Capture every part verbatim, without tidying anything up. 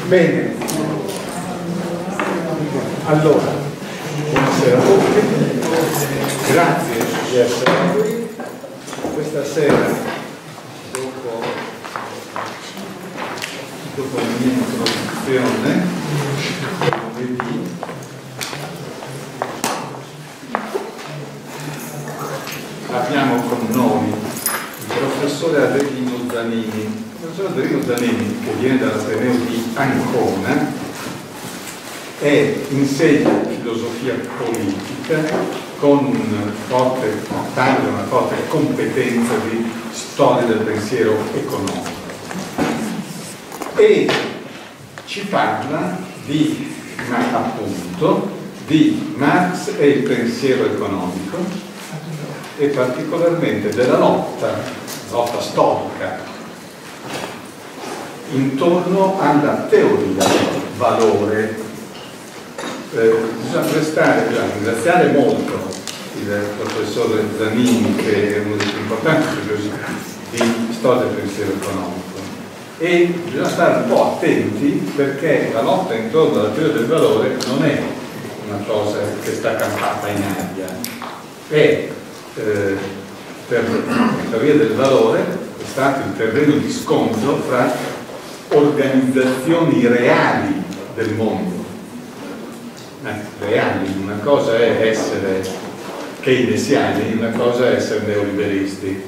Bene, allora, buonasera a tutti, grazie di essere qui. Questa sera, dopo, dopo la mia introduzione, lunedì, abbiamo con noi il professore Adelino Zanini. Il professor Adelino Zanini, che viene dall'Ateneo di Ancona, e insegna filosofia politica con un forte taglio, una forte competenza di storia del pensiero economico, e ci parla di, ma appunto, di Marx e il pensiero economico, e particolarmente della lotta, lotta storica, intorno alla teoria del valore. Eh, bisogna prestare, bisogna ringraziare molto il professore Zanini, che è uno dei più importanti studiosi di storia del pensiero economico, e bisogna stare un po' attenti, perché la lotta intorno alla teoria del valore non è una cosa che sta campata in aria, è eh, per la teoria del valore è stato il terreno di scontro fra organizzazioni reali del mondo. Eh, reali, una cosa è essere keynesiani, una cosa è essere neoliberisti.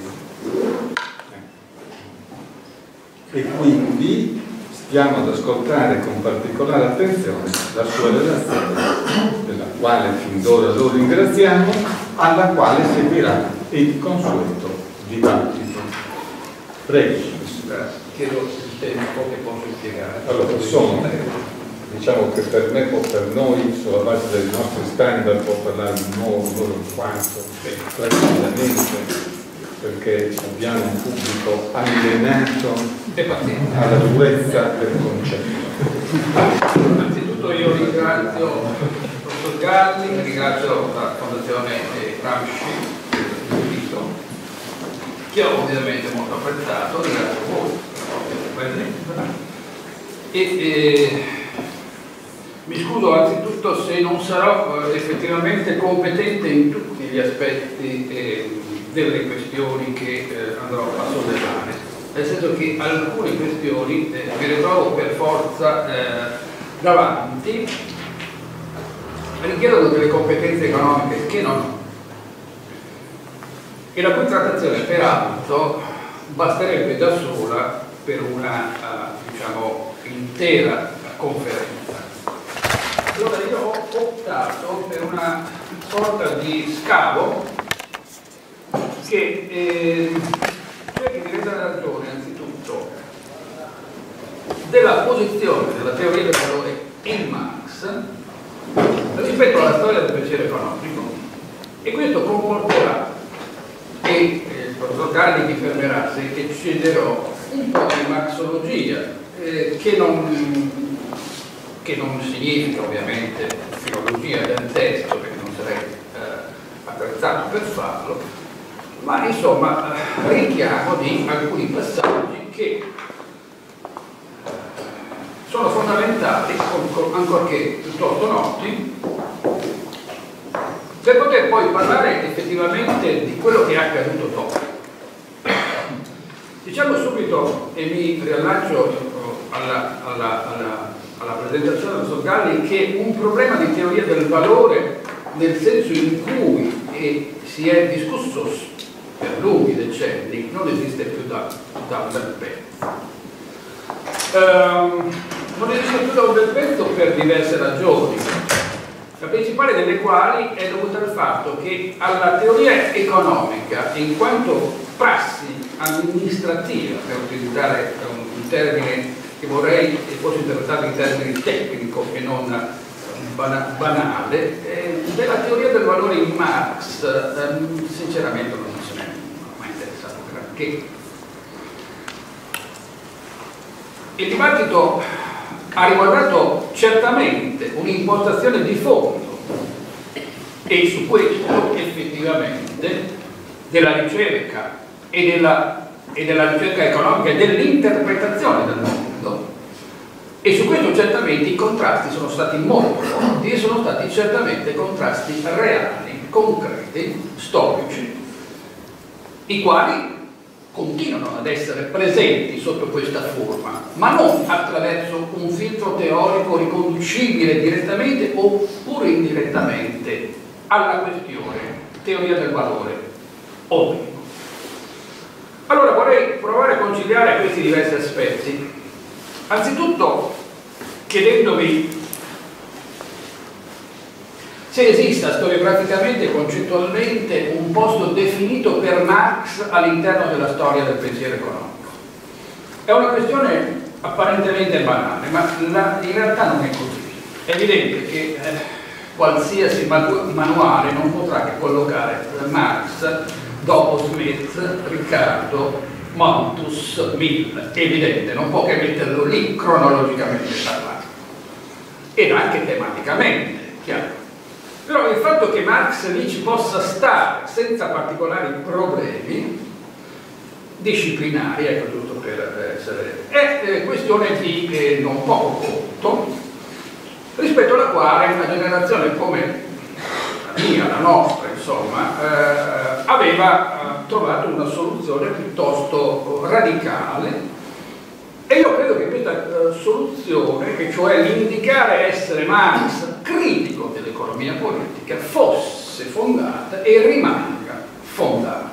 Eh. E quindi stiamo ad ascoltare con particolare attenzione la sua relazione, della quale fin d'ora lo ringraziamo, alla quale seguirà il consueto dibattito. Prego. Chiedo il tempo che posso spiegare. Allora, sono, diciamo che per me o per noi, sulla base dei nostri standard, può parlare di nuovo loro in quanto tranquillamente, perché abbiamo un pubblico allenato alla durezza del concetto. Innanzitutto io ringrazio il professor Galli, ringrazio la Fondazione Gramsci per il invito, che ho ovviamente molto apprezzato, ringrazio voi per la presenza, e eh, mi scuso anzitutto se non sarò eh, effettivamente competente in tutti gli aspetti eh, delle questioni che eh, andrò a sollevare, nel senso che alcune questioni eh, me le trovo per forza eh, davanti, richiedono delle competenze economiche che non ho, e la cui trattazione peraltro basterebbe da sola per una uh, diciamo intera conferenza. Allora io ho optato per una sorta di scavo che eh, cerchi di rendere ragione anzitutto della posizione della teoria del valore in Marx rispetto alla storia del pensiero economico, e questo comporterà, e il professor Galli mi fermerà se eccederò, un po' di marxologia, eh, che, non, che non significa ovviamente filologia del testo, perché non sarei eh, attrezzato per farlo, ma insomma eh, richiamo di alcuni passaggi che sono fondamentali, ancorché piuttosto noti, per poter poi parlare effettivamente di quello che è accaduto dopo. Diciamo subito, e mi riallaccio alla, alla, alla, alla presentazione del professor Galli, che un problema di teoria del valore, nel senso in cui eh, si è discusso per lunghi decenni, non esiste più da, da un bel pezzo. Um, non esiste più da un bel pezzo per diverse ragioni, la principale delle quali è dovuta al fatto che alla teoria economica, in quanto prassi amministrativa, per utilizzare un termine che vorrei che fosse interpretato in termini tecnico e non banale, eh, della teoria del valore in Marx eh, sinceramente non se ne è mai interessato granché. Il dibattito ha riguardato certamente un'impostazione di fondo, e su questo effettivamente della ricerca e della, e della ricerca economica e dell'interpretazione del mondo, e su questo certamente i contrasti sono stati molto forti e sono stati certamente contrasti reali, concreti, storici, i quali continuano ad essere presenti sotto questa forma, ma non attraverso un filtro teorico riconducibile direttamente oppure indirettamente alla questione teoria del valore o meno. Allora vorrei provare a conciliare questi diversi aspetti, anzitutto chiedendovi se esista storiograficamente e concettualmente un posto definito per Marx all'interno della storia del pensiero economico. È una questione apparentemente banale, ma la, in realtà non è così. È evidente che eh, qualsiasi manuale non potrà che collocare Marx dopo Smith, Riccardo, Malthus, Mill. È evidente, non può che metterlo lì cronologicamente parlando. Ed anche tematicamente, chiaro. Però il fatto che Marx lì ci possa stare senza particolari problemi disciplinari, ecco giusto per essere, è eh, questione di eh, non poco conto, rispetto alla quale una generazione come la mia, la nostra, insomma, eh, aveva eh, trovato una soluzione piuttosto radicale. E io credo che questa uh, soluzione, che cioè l'indicare essere Marx critico dell'economia politica, fosse fondata e rimanga fondata.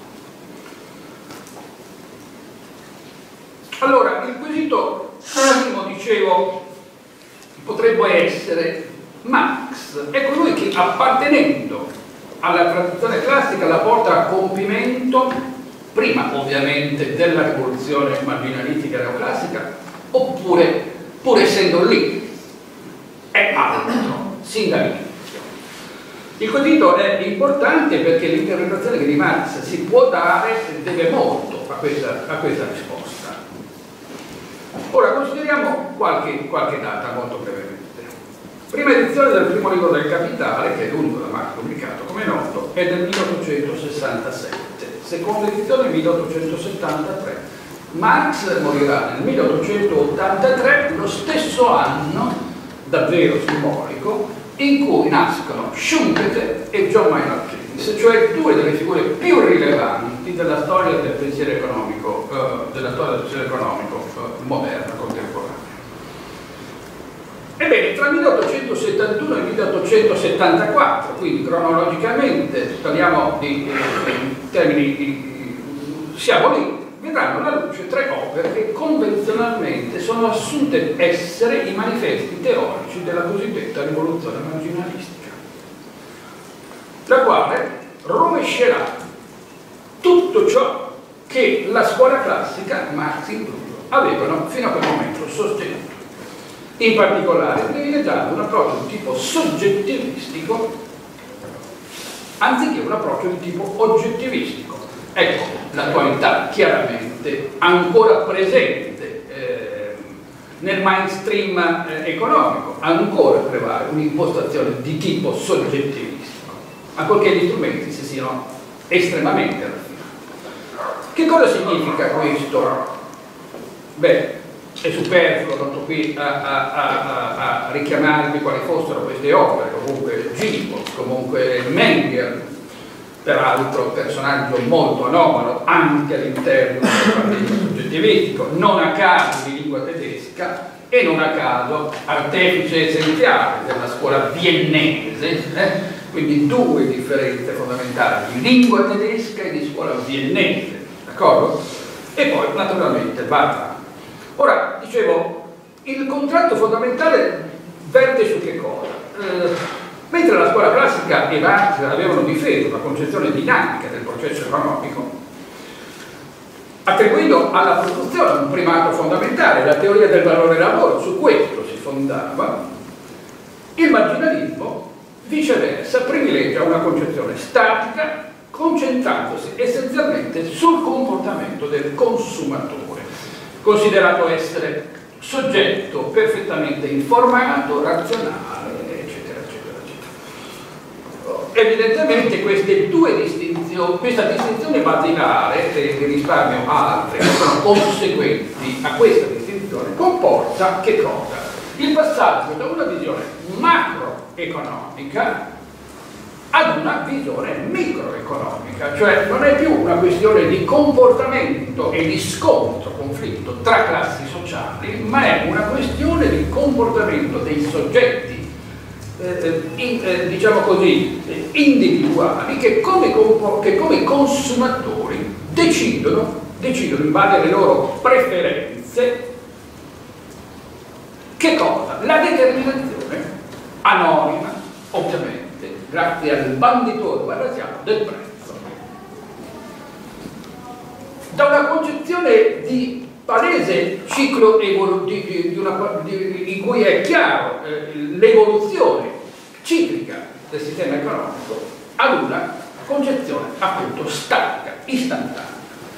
Allora, il quesito primo, dicevo, potrebbe essere Marx è colui che, appartenendo alla tradizione classica, la porta a compimento prima ovviamente della rivoluzione marginalistica neoclassica, oppure, pur essendo lì, è altro, sin dall'inizio. Il quesito è importante perché l'interpretazione che di Marx si può dare deve molto a questa, a questa risposta. Ora consideriamo qualche, qualche data molto brevemente. Prima edizione del primo libro del Capitale, che è l'unico da Marx pubblicato, come è noto, è del milleottocentosessantasette. Seconda edizione milleottocentosettantatré. Marx morirà nel milleottocentottantatré, lo stesso anno, davvero simbolico, in cui nascono Schumpeter e John Maynard Keynes, cioè due delle figure più rilevanti della storia del pensiero economico, eh, della storia del pensiero economico eh, moderna, contemporanea. Ebbene, tra milleottocentosettantuno e milleottocentosettantaquattro, quindi cronologicamente, parliamo di eh, termini, di, siamo lì, vedranno la luce tre opere che convenzionalmente sono assunte essere i manifesti teorici della cosiddetta rivoluzione marginalistica, la quale rovescerà tutto ciò che la scuola classica, Marx incluso, avevano fino a quel momento sostenuto. In particolare, privilegiando un approccio di tipo soggettivistico anziché un approccio di tipo oggettivistico. Ecco la qualità chiaramente ancora presente eh, nel mainstream eh, economico, ancora prevale un'impostazione di tipo soggettivistico, ancorché gli strumenti si siano estremamente raffinati. Che cosa significa questo? Beh, è superfluo, non sto qui a, a, a, a richiamarvi quali fossero queste opere, comunque Gibbon, comunque Menger, peraltro personaggio molto anomalo anche all'interno del paradigma soggettivistico, non a caso di lingua tedesca e non a caso artefice essenziale della scuola viennese, eh? Quindi due differenze fondamentali di lingua tedesca e di scuola viennese, d'accordo? E poi naturalmente Bartra. Ora, dicevo, il contratto fondamentale verte su che cosa? Eh, mentre la scuola classica e Marx avevano difeso una concezione dinamica del processo economico, attribuendo alla produzione un primato fondamentale, la teoria del valore lavoro, su questo si fondava, il marginalismo, viceversa, privilegia una concezione statica, concentrandosi essenzialmente sul comportamento del consumatore, considerato essere soggetto perfettamente informato, razionale, eccetera, eccetera, eccetera. Evidentemente queste due distinzioni, questa distinzione basilare, e risparmio altre che sono conseguenti a questa distinzione, comporta che cosa? il passaggio da una visione macroeconomica ad una visione microeconomica, cioè non è più una questione di comportamento e di scontro, conflitto tra classi sociali, ma è una questione di comportamento dei soggetti, eh, in, eh, diciamo così, eh, individuali che come, che come consumatori decidono, decidono in base alle loro preferenze che cosa? La determinazione anonima, ovviamente, grazie al banditore guarrasiano del prezzo. Da una concezione di palese ciclo evolutivo in cui è chiaro eh, l'evoluzione ciclica del sistema economico ad una concezione appunto statica, istantanea.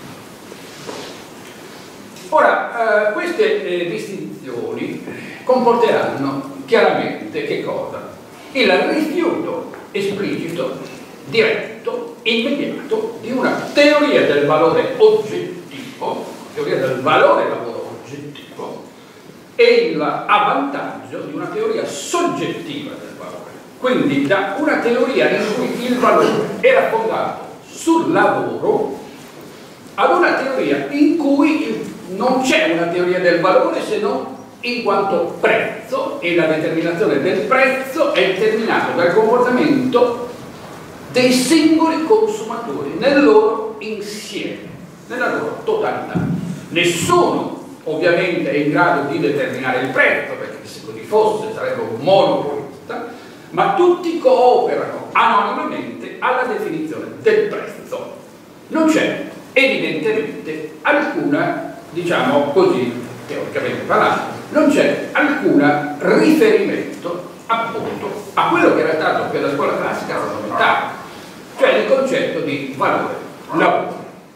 Ora, eh, queste eh, distinzioni comporteranno chiaramente che cosa? Il rifiuto esplicito, diretto, immediato di una teoria del valore oggettivo, teoria del valore lavoro oggettivo, e il avvantaggio di una teoria soggettiva del valore. Quindi da una teoria in cui il valore era fondato sul lavoro ad una teoria in cui non c'è una teoria del valore se non in quanto prezzo, e la determinazione del prezzo è determinato dal comportamento dei singoli consumatori nel loro insieme, nella loro totalità. Nessuno ovviamente è in grado di determinare il prezzo, perché se così fosse sarebbe un monopolista, ma tutti cooperano anonimamente alla definizione del prezzo. Non c'è evidentemente alcuna, diciamo così, teoricamente parlando, non c'è alcun riferimento appunto a quello che era stato per la scuola classica fondamentale, cioè il concetto di valore lavoro.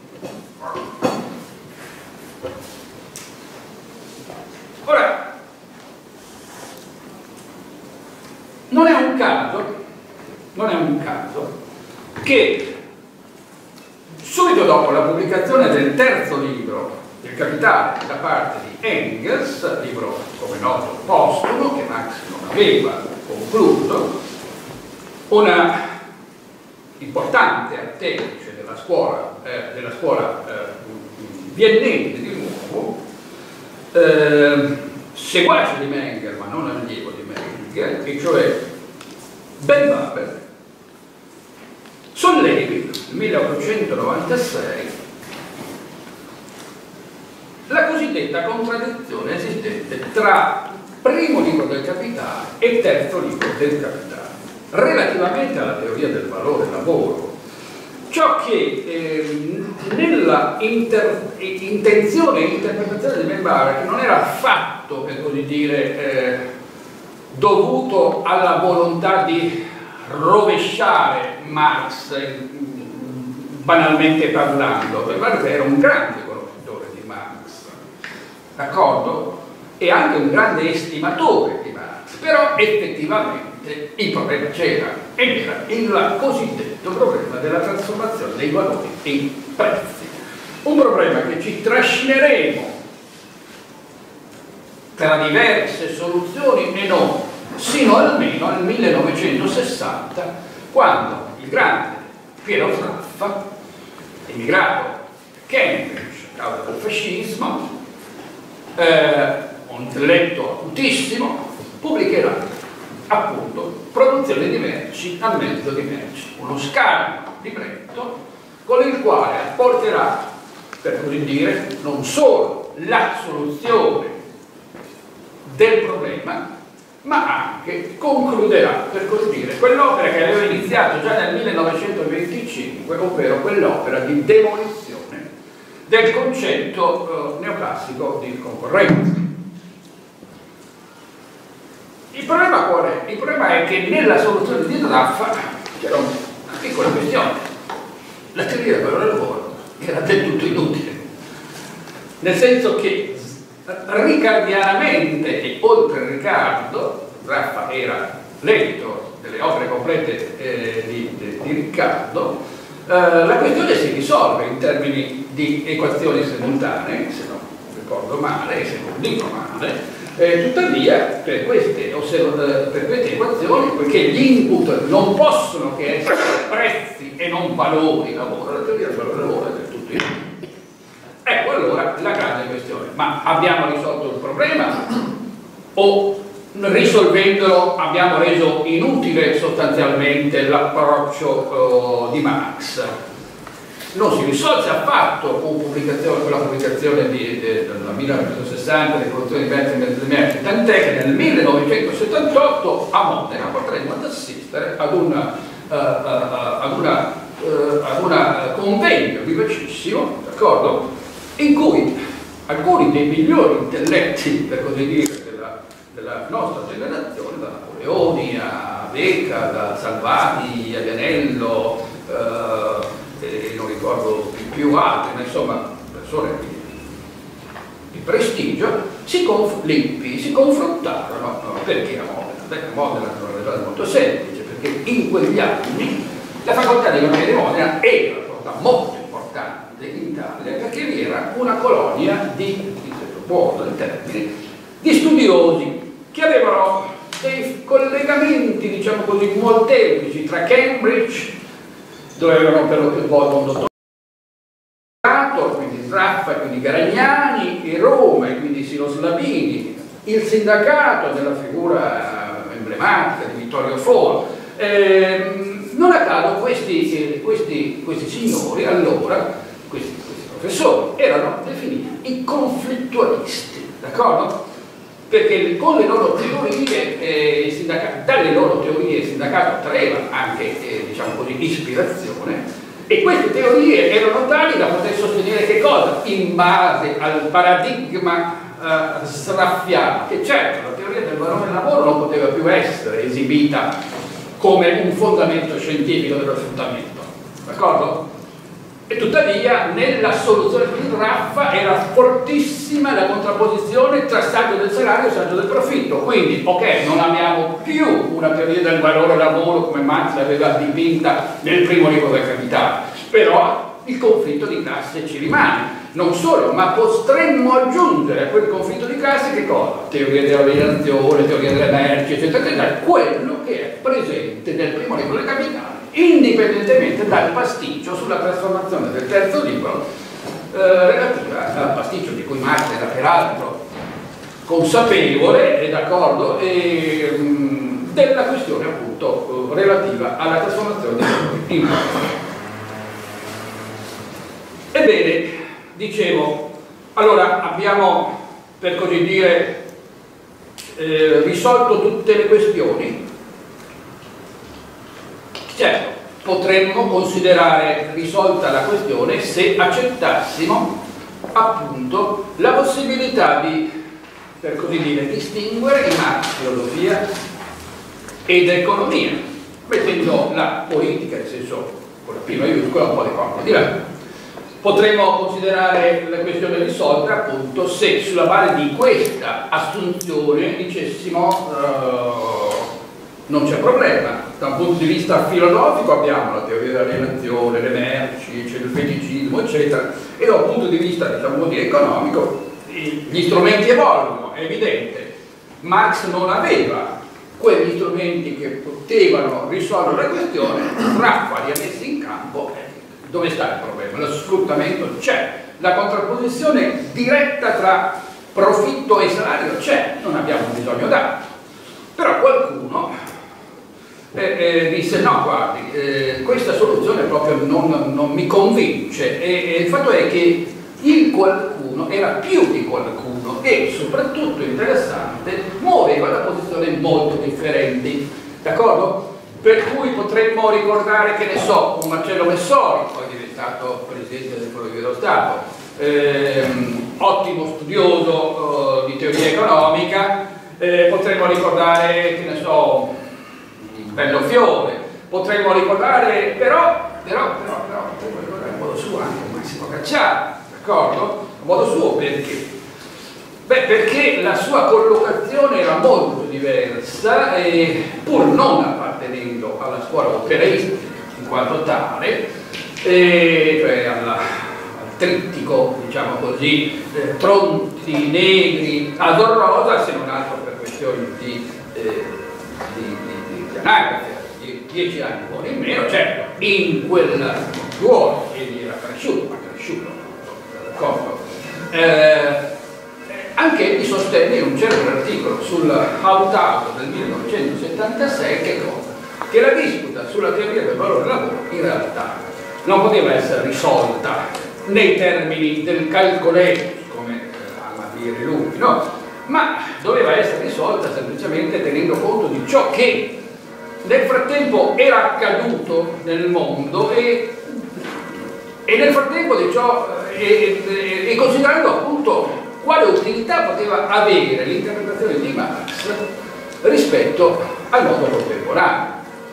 Ora, non è un caso, non è un caso che subito dopo la pubblicazione del terzo libro, Il Capitale, da parte di Engels, libro come noto postumo che Marx non aveva concluso, una importante artefice della scuola, eh, della scuola eh, viennese di nuovo, eh, seguace di Mengel ma non allievo di Mengel, e cioè Ben Baber, sollevi nel milleottocentonovantasei la cosiddetta contraddizione esistente tra primo libro del Capitale e terzo libro del Capitale relativamente alla teoria del valore lavoro. Ciò che eh, nella inter intenzione e interpretazione di Ben Baber, che non era affatto, per così dire, eh, dovuto alla volontà di rovesciare Marx, eh, banalmente parlando, Ben Baber era un grande conoscitore di Marx, d'accordo? E anche un grande estimatore di Marx, però effettivamente il problema c'era, ed era il cosiddetto problema della trasformazione dei valori in prezzi, un problema che ci trascineremo tra diverse soluzioni e non, sino almeno al millenovecentosessanta, quando il grande Piero Fraffa, emigrato a Cambridge a causa del fascismo, eh, un intelletto acutissimo, pubblicherà appunto Produzione di merci a mezzo di merci, uno scambio libretto con il quale apporterà, per così dire, non solo la soluzione del problema, ma anche concluderà, per così dire, quell'opera che aveva iniziato già nel millenovecentoventicinque, ovvero quell'opera di demolizione del concetto eh, neoclassico di concorrenza. Il problema qual è? Il problema è che nella soluzione di Fraffa c'era una piccola questione. La teoria del valore lavoro era del tutto inutile, nel senso che ricardianamente, e oltre Riccardo, Fraffa era l'editor delle opere complete eh, di, di, di Riccardo, eh, la questione si risolve in termini di equazioni simultanee, se non ricordo male, se non dico male, Eh, tuttavia, per queste, per queste equazioni, poiché gli input non possono che essere prezzi e non valori lavoro, la teoria del valore lavoro è del tutto inutile. Ecco allora la grande questione: ma abbiamo risolto il problema o risolvendolo abbiamo reso inutile sostanzialmente l'approccio uh, di Marx? Non si risolse affatto con, pubblicazione, con la pubblicazione di, de, del millenovecentosessanta di produzione di merci e mezzi di merci, tant'è che nel millenovecentosettantotto a Modena potremmo ad assistere ad una, uh, uh, ad una, uh, ad una convegno vivacissimo, d'accordo? In cui alcuni dei migliori intelletti, per così dire, della, della nostra generazione, da Napoleoni a Becca, da Salvati a Vianello, uh, e non ricordo più altri, ma insomma persone di, di prestigio, si, Lippi, si confrontarono. No, perché a Modena? Beh, a Modena è una ragione molto semplice, perché in quegli anni la facoltà di economia di Modena era una facoltà molto importante in Italia, perché vi era una colonia di, di buono in termini, di studiosi che avevano dei collegamenti, diciamo così, molteplici tra Cambridge, dove avevano per lo più svolto un dottorato, quindi Raffa, quindi Garagnani, e Roma, e quindi Silo Slavini, il sindacato della figura emblematica di Vittorio Foro. Eh, non a caso questi, questi, questi signori, allora, questi, questi professori, erano definiti i conflittualisti, d'accordo? Perché con le loro teorie, eh, dalle loro teorie il sindacato traeva anche, eh, diciamo così, ispirazione, e queste teorie erano tali da poter sostenere che cosa? In base al paradigma eh, sraffiano, che certo la teoria del valore del lavoro non poteva più essere esibita come un fondamento scientifico dello sfruttamento, d'accordo? E tuttavia nella soluzione di Raffa era fortissima la contrapposizione tra saggio del salario e saggio del profitto. Quindi, ok, non abbiamo più una teoria del valore lavoro come Marx l'aveva dipinta nel primo libro del Capitale, però il conflitto di classe ci rimane. Non solo, ma potremmo aggiungere a quel conflitto di classe che cosa? Teoria della dominazione, teoria delle merci, eccetera, eccetera, quello che è presente nel primo libro del Capitale, indipendentemente dal pasticcio sulla trasformazione del terzo libro, eh, relativa al pasticcio di cui Marx era peraltro consapevole e d'accordo, e mh, della questione appunto eh, relativa alla trasformazione dei valori in valore. Ebbene, dicevo, allora abbiamo, per così dire, eh, risolto tutte le questioni. Certo, potremmo considerare risolta la questione se accettassimo appunto la possibilità di, per così dire, distinguere in Marx filosofia ed economia, mettendo la politica, nel senso con la P maiuscola, un po' di corpo di là. Potremmo considerare la questione risolta appunto se sulla base di questa assunzione dicessimo uh, non c'è problema. Da un punto di vista filosofico abbiamo la teoria dell'alienazione, le merci, il feticismo, eccetera, e da un punto di vista, diciamo così, economico gli strumenti evolvono, è evidente. Marx non aveva quegli strumenti che potevano risolvere la questione, Raffa li ha messi in campo. Dove sta il problema? Lo sfruttamento c'è, la contrapposizione diretta tra profitto e salario c'è, non abbiamo bisogno d'altro. Però qualcuno eh, eh, disse no, guardi, eh, questa soluzione proprio non, non mi convince, e, e il fatto è che il qualcuno era più di qualcuno e soprattutto interessante, muoveva da posizioni molto differenti, d'accordo? Per cui potremmo ricordare, che ne so, un Marcello Messori, poi diventato Presidente del Collegio dello Stato, ehm, ottimo studioso eh, di teoria economica, eh, potremmo ricordare, che ne so, Bellofiore, potremmo ricordare, però, però, però, però, potremmo ricordare in modo suo anche Massimo Cacciari, d'accordo? In modo suo perché? Beh, perché la sua collocazione era molto diversa, e pur non appartenendo alla scuola operaistica in quanto tale, e cioè alla, al trittico, diciamo così, eh, pronti, negri, ad rosa, se non altro per questioni di, eh, di, di, di anagrafe, di dieci anni buoni in meno, certo, in quel ruolo egli era cresciuto, ma cresciuto, d'accordo? Eh, anche egli sostenne in un certo articolo sul Hautato del millenovecentosettantasei che cosa? Che la disputa sulla teoria del valore del lavoro in realtà non poteva essere risolta nei termini del calcoletto, come eh, ama dire lui, no? Ma doveva essere risolta semplicemente tenendo conto di ciò che nel frattempo era accaduto nel mondo e, e nel frattempo di ciò e, e, e considerando appunto quale utilità poteva avere l'interpretazione di Marx rispetto al mondo contemporaneo.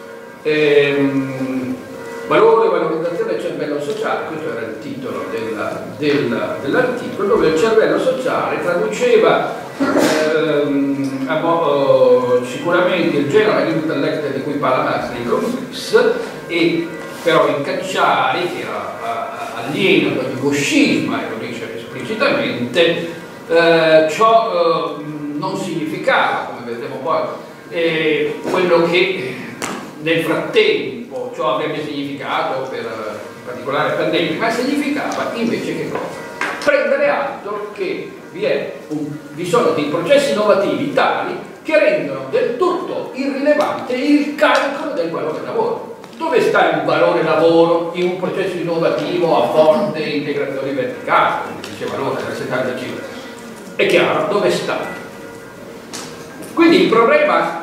Ehm, valore e valorizzazione del cervello sociale, questo era il titolo dell'articolo, dove il cervello sociale traduceva ehm, uh, sicuramente il genere dell'intelletto di cui parla Marx nei Complice, e però in Cacciari, che era uh, alieno ad ogni gauchismo, e lo dice esplicitamente, uh, ciò uh, non significava, come vedremo poi, eh, quello che nel frattempo ciò avrebbe significato per, in particolare per Negri, ma significava invece che cosa? Prendere atto che vi, è un, vi sono dei processi innovativi tali che rendono del tutto irrilevante il calcolo del valore lavoro. Dove sta il valore lavoro in un processo innovativo a forte integrazione verticale, come diceva allora nel settantacinque? È chiaro, dove sta? Quindi il problema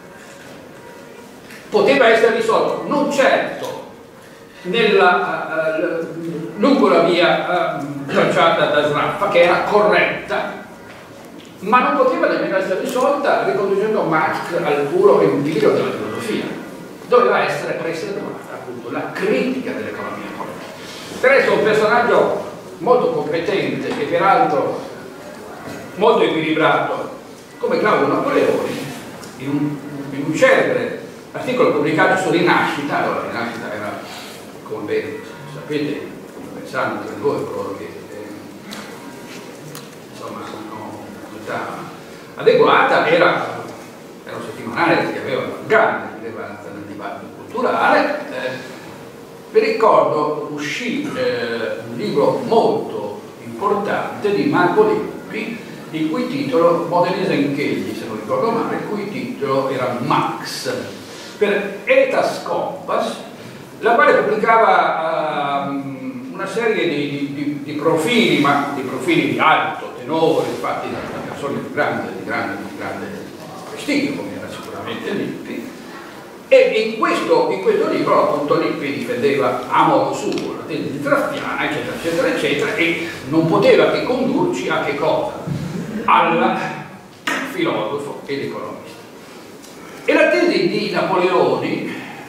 poteva essere risolto, non certo nella, uh, lungo la via uh, tracciata da Sraffa, che era corretta, ma non poteva nemmeno essere risolta riconducendo Marx al puro empiro della filosofia. Doveva essere preservata appunto la critica dell'economia politica. Per essere un personaggio molto competente e peraltro molto equilibrato come Claudio Napoleoni, in un, in un celebre articolo pubblicato su Rinascita. Allora Rinascita era, come ben sapete, pensando per voi, coloro che eh, insomma hanno un'età adeguata, era, era un settimanale che aveva una grande rilevanza nel dibattito culturale. Eh, vi ricordo uscì eh, un libro molto importante di Marco Lippi, il cui titolo, Modernità, se non ricordo male, il cui titolo era Max, per Etas Compass, la quale pubblicava uh, una serie di, di, di, di profili, ma di profili di alto tenore, fatti da, da persone di grande, di, grande, di grande prestigio, come era sicuramente Lippi, e in questo, in questo libro appunto Lippi difendeva a modo suo la tesi di Traffiana, eccetera, eccetera, eccetera, e non poteva che condurci a che cosa? Al filosofo ed economista. E la tesi di Napoleoni,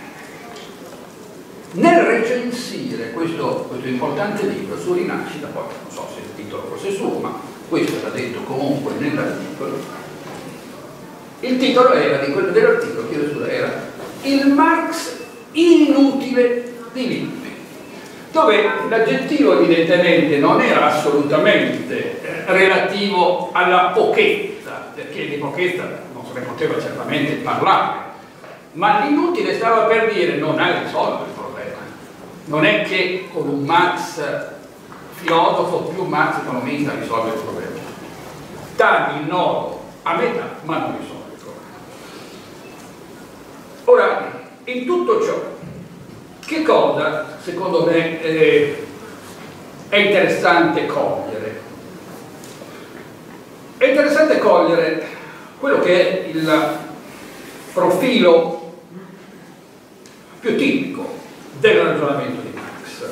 nel recensire questo, questo importante libro su Rinascita, poi non so se il titolo fosse suo, ma questo era detto comunque nell'articolo, il titolo era di quello dell'articolo, chiedo scusa, era Il Marx inutile di Lippi, dove l'aggettivo evidentemente non era assolutamente eh, relativo alla pochezza, perché di pochezza non se ne poteva certamente parlare, ma l'inutile stava per dire non hai risolto il problema. Non è che con un Marx filosofo più Marx economista risolve il problema. Tagli il nodo a metà, ma non risolve il problema. Ora, in tutto ciò, che cosa, secondo me, eh, è interessante cogliere? È interessante cogliere quello che è il profilo più tipico del ragionamento di Marx.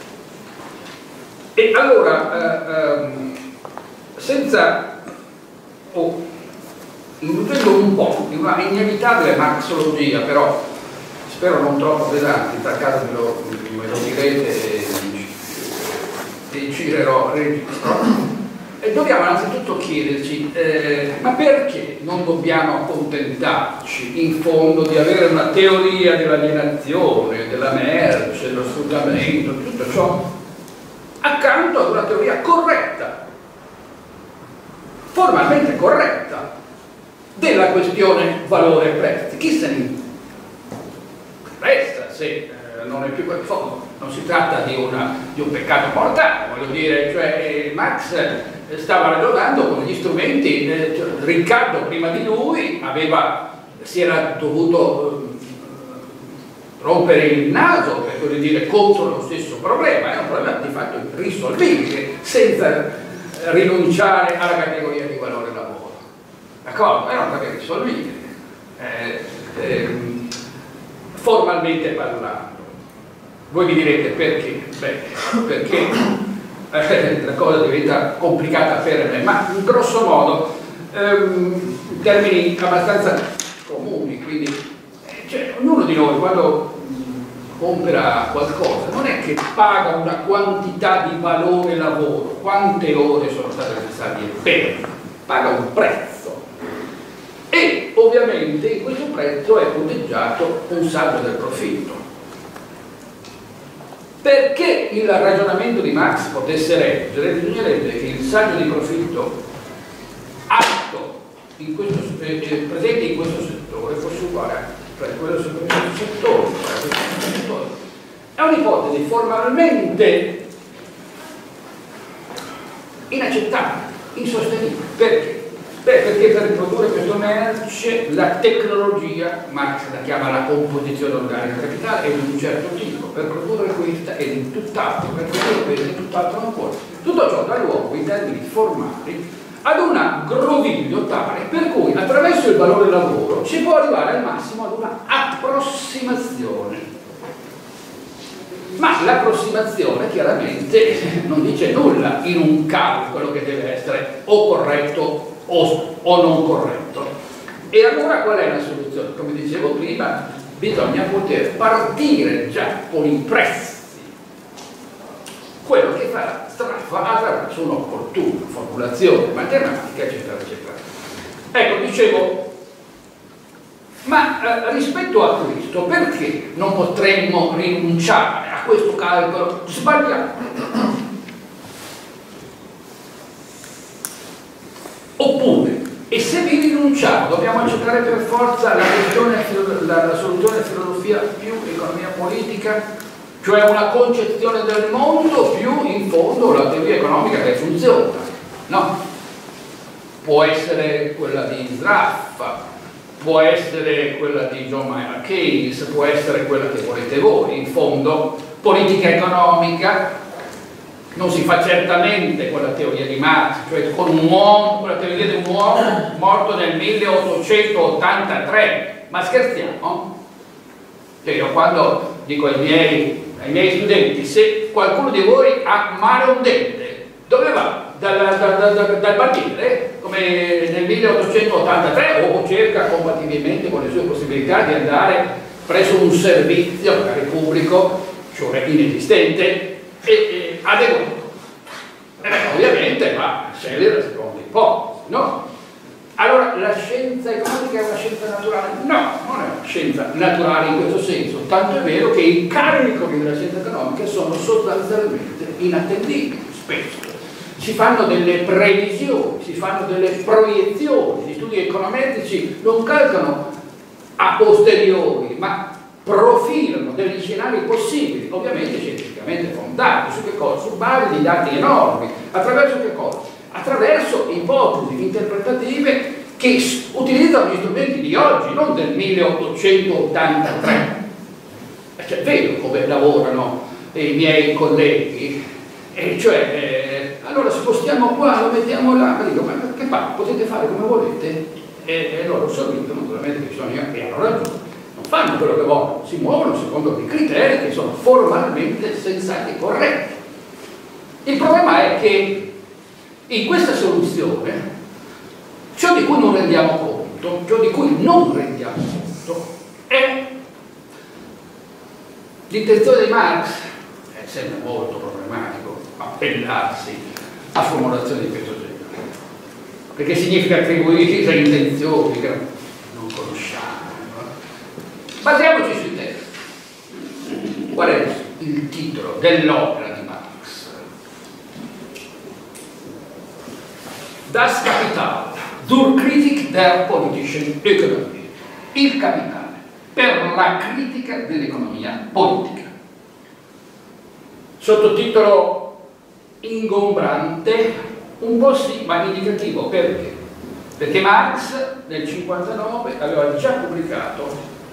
E allora, eh, ehm, senza, o indutendo un po' in una inevitabile marxologia, però spero non troppo pesante, in tal caso me lo, me lo direte e, e girerò, registrerò. E dobbiamo innanzitutto chiederci, eh, ma perché non dobbiamo accontentarci in fondo di avere una teoria dell'alienazione, della merce, dello sfruttamento, tutto ciò accanto ad una teoria corretta, formalmente corretta, della questione valore-prezzi. Chi se ne resta se eh, non è più quel fondo? Non si tratta di, una, di un peccato mortale, voglio dire, cioè eh, Marx eh, stava ragionando con gli strumenti, eh, cioè, Riccardo prima di lui aveva, si era dovuto eh, rompere il naso, per così dire, contro lo stesso problema, è un problema di fatto risolvibile senza rinunciare alla categoria di valore lavoro, d'accordo? È un problema risolvibile, eh, eh, formalmente parlando. Voi mi direte perché? Beh, perché eh, la cosa diventa complicata per me, ma in grosso modo ehm, in termini abbastanza comuni, quindi eh, cioè, ognuno di noi quando mh, compra qualcosa non è che paga una quantità di valore lavoro, quante ore sono state necessarie per, paga un prezzo e ovviamente in questo prezzo è conteggiato un saldo del profitto. Perché il ragionamento di Marx potesse reggere, bisognerebbe che il saldo di profitto atto in questo, eh, presente in questo settore fosse uguale a quello del settore. È un'ipotesi formalmente inaccettabile, insostenibile. Perché? Beh, perché per produrre questo merce la tecnologia, Marx la chiama la composizione organica del capitale, è di un certo tipo, per produrre questa è di tutt'altro, per produrre questa è di tutt'altro ancora. Tutto ciò dà luogo in termini formali ad un groviglio tale per cui attraverso il valore lavoro si può arrivare al massimo ad una approssimazione. Ma l'approssimazione chiaramente non dice nulla in un calcolo che deve essere o corretto O, o non corretto. E allora qual è la soluzione? Come dicevo prima, bisogna poter partire già con i prezzi, quello che farà straffa attraverso un'opportuna formulazione matematica, eccetera, eccetera. Ecco, dicevo, ma eh, rispetto a questo, perché non potremmo rinunciare a questo calcolo sbagliato? Oppure, e se vi rinunciamo, dobbiamo accettare per forza la, questione, la, la soluzione della filosofia più economia politica, cioè una concezione del mondo più in fondo la teoria economica che funziona, no? Può essere quella di Sraffa, può essere quella di John Maynard Keynes, può essere quella che volete voi, in fondo politica economica non si fa certamente con la teoria di Marx, cioè con, un uomo, con la teoria di un uomo morto nel milleottocentottantatré, ma scherziamo? Cioè io quando dico ai miei, ai miei studenti, se qualcuno di voi ha male un dente, dove va? Dal, dal, dal, dal barbiere, come nel milleottocentottantatré, o cerca compatibilmente con le sue possibilità di andare presso un servizio, magari pubblico, cioè inesistente, e, e adeguato. E beh, ovviamente va a scegliere la seconda ipotesi, no? Allora la scienza economica è una scienza naturale? No, non è una scienza naturale in questo senso, tanto è vero che i calcoli della scienza economica sono sostanzialmente inattendibili, spesso. Si fanno delle previsioni, si fanno delle proiezioni, gli studi econometrici non calcolano a posteriori, ma profilano degli scenari possibili, ovviamente scientificamente fondati, su che cosa? Su base di dati enormi, attraverso che cosa? Attraverso ipotesi interpretative che utilizzano gli strumenti di oggi, non del milleottocentottantatré. Cioè, vedo come lavorano i miei colleghi, e cioè, eh, allora spostiamo qua, lo mettiamo là, ma dico, ma che fa? Potete fare come volete? E, e loro sorridono, naturalmente bisogna, e hanno ragione. Fanno quello che vogliono, si muovono secondo dei criteri che sono formalmente sensati e corretti. Il problema è che in questa soluzione ciò di cui non rendiamo conto, ciò di cui non rendiamo conto è l'intenzione di Marx. È sempre molto problematico appellarsi a formulazioni di questo genere, perché significa attribuire intenzioni che non conosciamo. Basiamoci sui testi. Qual è il titolo dell'opera di Marx? Das Kapital, zur Kritik der politischen Ökonomie. Il capitale, per la critica dell'economia politica. Sottotitolo ingombrante, un po' sì, ma indicativo. Perché? Perché Marx nel cinquantanove aveva già pubblicato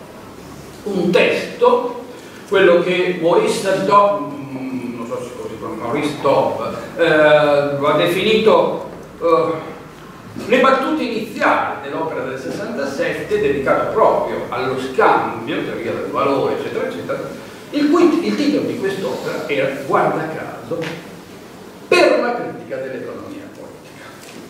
un testo, quello che Maurice Dobb, non so se così, Maurice Dobb eh, lo ha definito eh, le battute iniziali dell'opera del sessantasette, dedicato proprio allo scambio, teoria del valore, eccetera, eccetera, il cui il titolo di quest'opera era, guarda caso, per la critica dell'economia politica.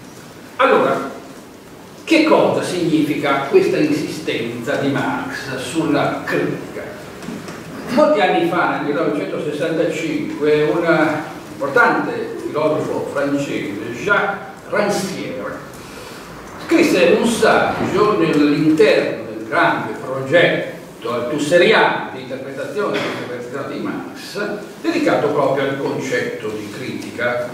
Allora, che cosa significa questa insistenza di Marx sulla critica? Molti anni fa, nel millenovecentosessantacinque, un importante filosofo francese, Jacques Rancière, scrisse un saggio nell'interno del grande progetto althusserriano di interpretazione e interpretazione di Marx, dedicato proprio al concetto di critica.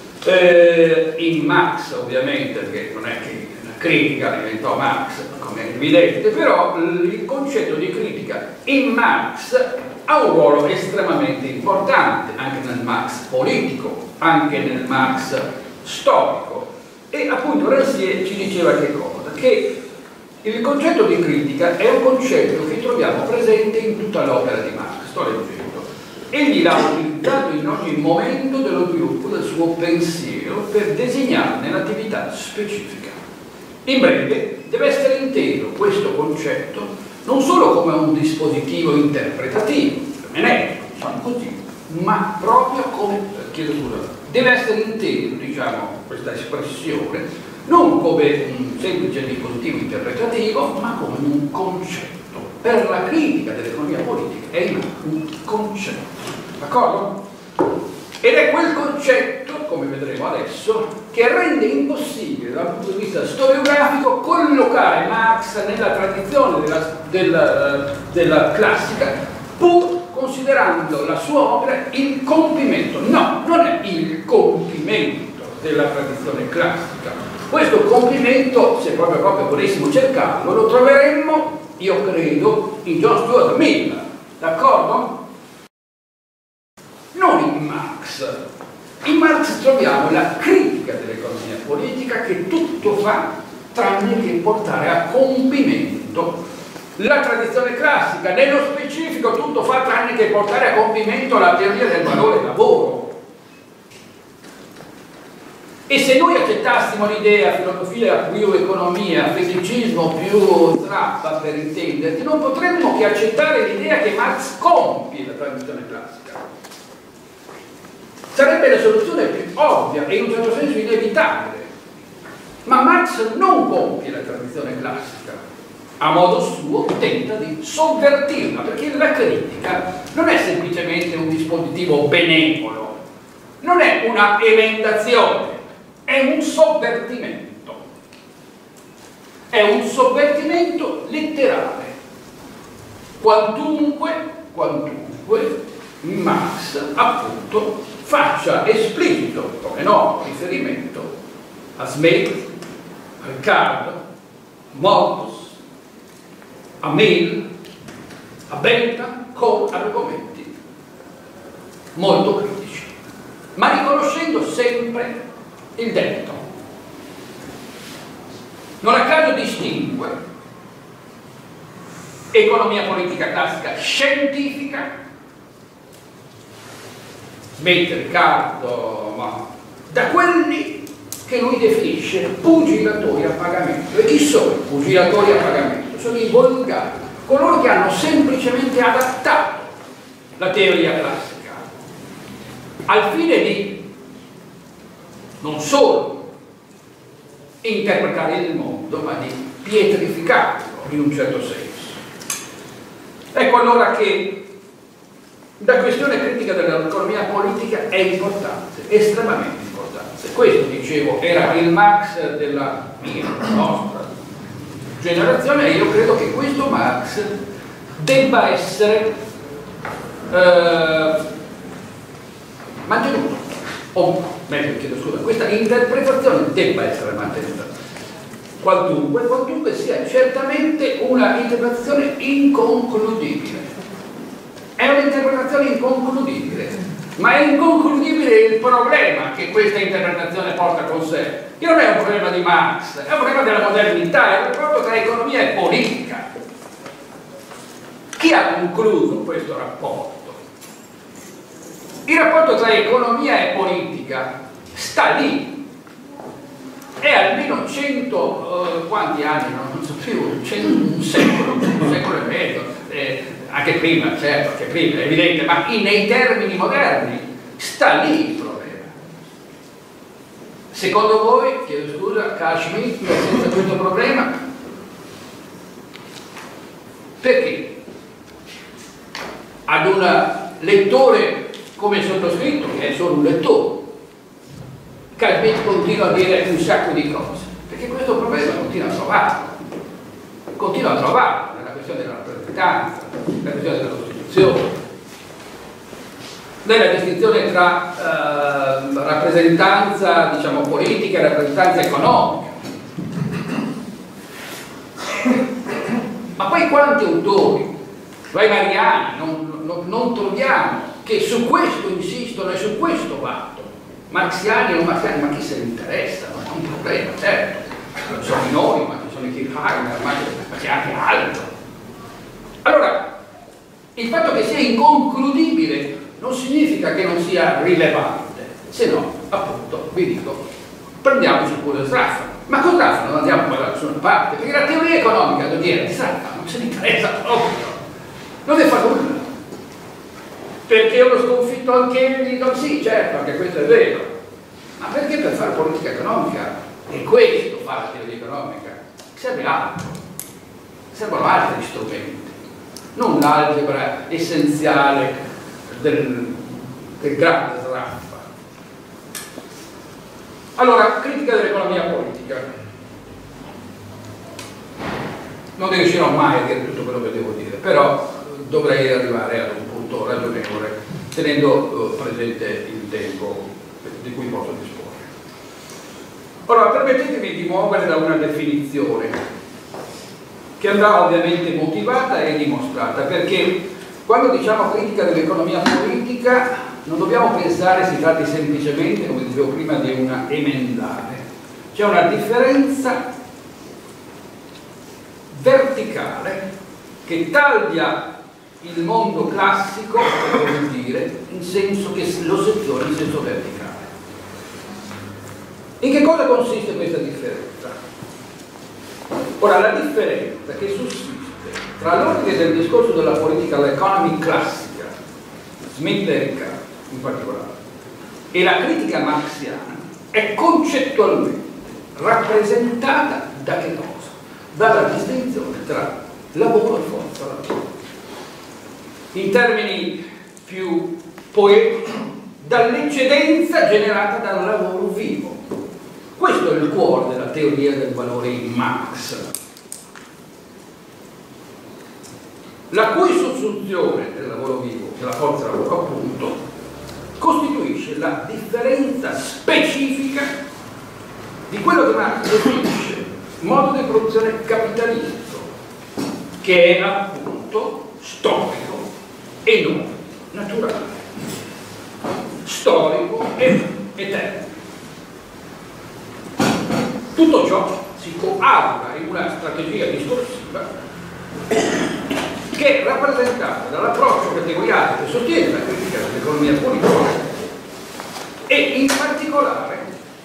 Eh, in Marx, ovviamente, perché non è che critica la inventò Marx, come è evidente, però il concetto di critica in Marx ha un ruolo estremamente importante, anche nel Marx politico, anche nel Marx storico. E appunto Rancière ci diceva che cosa? Che il concetto di critica è un concetto che troviamo presente in tutta l'opera di Marx. Sto leggendo. Egli l'ha utilizzato in ogni momento dello sviluppo del suo pensiero per disegnarne l'attività specifica. In breve, deve essere inteso questo concetto non solo come un dispositivo interpretativo, ermenetico, diciamo così, ma proprio come, chiedo scusa, deve essere inteso, diciamo, questa espressione, non come un semplice dispositivo interpretativo, ma come un concetto. Per la critica dell'economia politica è un concetto, d'accordo? Ed è quel concetto, come vedremo adesso, che rende impossibile dal punto di vista storiografico collocare Marx nella tradizione della, della, della classica, pur considerando la sua opera il compimento. No, non è il compimento della tradizione classica. Questo compimento, se proprio, proprio volessimo cercarlo, lo troveremmo, io credo, in John Stuart Mill, d'accordo? Non in Marx. In Marx troviamo la critica dell'economia politica che tutto fa tranne che portare a compimento la tradizione classica, nello specifico tutto fa tranne che portare a compimento la teoria del valore lavoro. E se noi accettassimo l'idea filosofia più economia, feticismo più trappa per intenderti, non potremmo che accettare l'idea che Marx compie la tradizione classica. Sarebbe la soluzione più ovvia e in un certo senso inevitabile. Ma Marx non compie la tradizione classica, a modo suo tenta di sovvertirla, perché la critica non è semplicemente un dispositivo benevolo, non è una emendazione, è un sovvertimento. È un sovvertimento letterale. Quantunque, quantunque Marx appunto faccia esplicito, come no, riferimento a Smith, a Riccardo, a Malthus, a Mill, a Bentham, con argomenti molto critici, ma riconoscendo sempre il debito. Non a caso distingue economia politica classica scientifica, Smith, Riccardo, ma da quelli che lui definisce pugilatori a pagamento. E chi sono i pugilatori a pagamento? Sono i volgari, coloro che hanno semplicemente adattato la teoria classica al fine di non solo interpretare il mondo, ma di pietrificarlo in un certo senso. Ecco allora che la questione critica dell'economia politica è importante, estremamente importante. Questo, dicevo, era il Marx della mia, nostra generazione, e io credo che questo Marx debba essere eh, mantenuto, o meglio, chiedo scusa, questa interpretazione debba essere mantenuta. Quantunque, quantunque sia certamente una interpretazione inconcludibile. È un'interpretazione inconcludibile, ma è inconcludibile il problema che questa interpretazione porta con sé. Che non è un problema di Marx, è un problema della modernità, è un rapporto tra economia e politica. Chi ha concluso questo rapporto? Il rapporto tra economia e politica sta lì. È almeno cento, uh, quanti anni, non so più, cento, un secolo, un secolo e mezzo, eh, anche prima, certo, anche prima, è evidente, ma in, nei termini moderni sta lì il problema. Secondo voi, chiedo scusa, Carl Schmitt è senza questo problema? Perché? Ad un lettore come il sottoscritto, che è solo un lettore, Carl Schmitt continua a dire un sacco di cose, perché questo problema continua a trovarlo, continua a trovarlo nella questione della rappresentanza, nella questione della Costituzione, nella distinzione tra eh, rappresentanza, diciamo, politica e rappresentanza economica. Ma poi quanti autori, weimariani, non, non, non troviamo che su questo insistono e su questo vanno? Marxiani o non marxiani, ma chi se ne interessa? Non è un problema, certo. Non sono noi, ma ci sono i Kirchheimer, ma c'è anche altro. Allora, il fatto che sia inconcludibile non significa che non sia rilevante, se no, appunto, vi dico, prendiamoci pure Sraffa. Ma con Sraffa non andiamo poi da nessuna parte, perché la teoria economica di Sraffa non se ne interessa proprio, non ne fa nulla. Perché uno sconfitto anche egli, no, sì, certo, anche questo è vero, ma perché per fare politica economica, e questo fa la teoria economica, serve altro, servono altri strumenti, non l'algebra essenziale del, del grande Sraffa. Allora, critica dell'economia politica. Non riuscirò mai a dire tutto quello che devo dire, però dovrei arrivare ad un punto ragionevole, tenendo uh, presente il tempo di cui posso disporre. Ora, permettetemi di muovere da una definizione che andrà ovviamente motivata e dimostrata, perché quando diciamo critica dell'economia politica non dobbiamo pensare si tratti semplicemente, come dicevo prima, di una emendare. C'è una differenza verticale che taglia il mondo classico, per così dire, in senso che lo seziona in senso verticale. In che cosa consiste questa differenza? Ora, la differenza che sussiste tra l'ordine del discorso della political economy classica, Smith e Riccardo in particolare, e la critica marxiana è concettualmente rappresentata da che cosa? Dalla distinzione tra lavoro e forza lavoro. In termini più poetici, dall'eccedenza generata dal lavoro vivo. Questo è il cuore della teoria del valore in Marx, la cui sussunzione del lavoro vivo, della forza lavoro appunto, costituisce la differenza specifica di quello che Marx definisce modo di produzione capitalistico, che è appunto storico e non naturale, storico e eterno. Tutto ciò si coagula in una strategia discorsiva che è rappresentata dall'approccio categoriale che sostiene la critica dell'economia politica e in particolare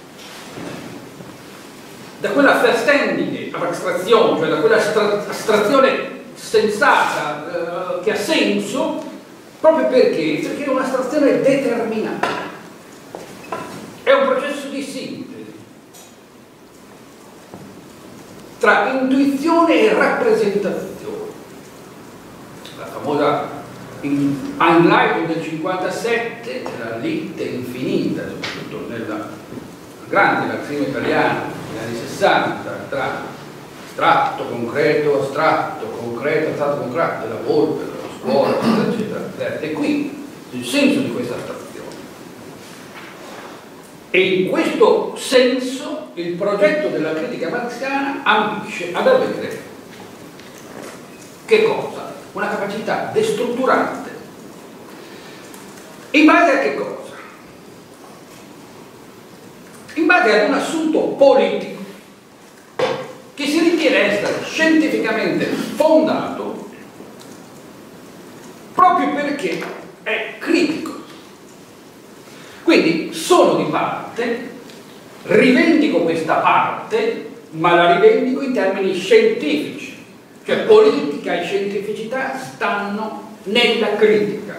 da quella verständige astrazione, cioè da quella astrazione sensata eh, che ha senso proprio perché, perché è un'astrazione determinata, è un processo di sintesi tra intuizione e rappresentazione. La famosa Einleitung del cinquantasette, la lite infinita, soprattutto nella grande marxismo italiano negli anni sessanta, tra astratto, concreto, astratto, concreto, astratto, concreto, della Volpe, della scuola, eccetera, eccetera. E qui il senso di questa astrazione E in questo senso il progetto della critica marxiana ambisce ad avere che cosa? Una capacità destrutturante. In base a che cosa? In base ad un assunto politico che si ritiene essere scientificamente fondato proprio perché è critico. Quindi sono di parte, rivendico questa parte, ma la rivendico in termini scientifici, cioè politica e scientificità stanno nella critica.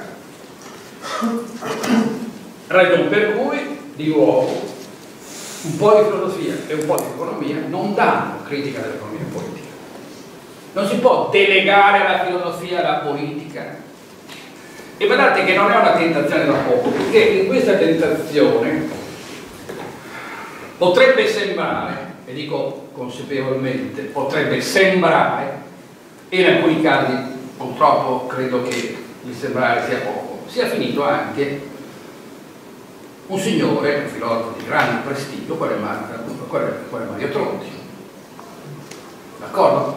Ragion per cui, di nuovo, un po' di filosofia e un po' di economia non danno critica dell'economia politica. Non si può delegare alla filosofia alla politica. E guardate che non è una tentazione da poco, perché in questa tentazione potrebbe sembrare, e dico consapevolmente, potrebbe sembrare, e in alcuni casi purtroppo credo che il sembrare sia poco, sia finito anche un signore, un filosofo di grande prestigio, quale Mario Tronti. D'accordo?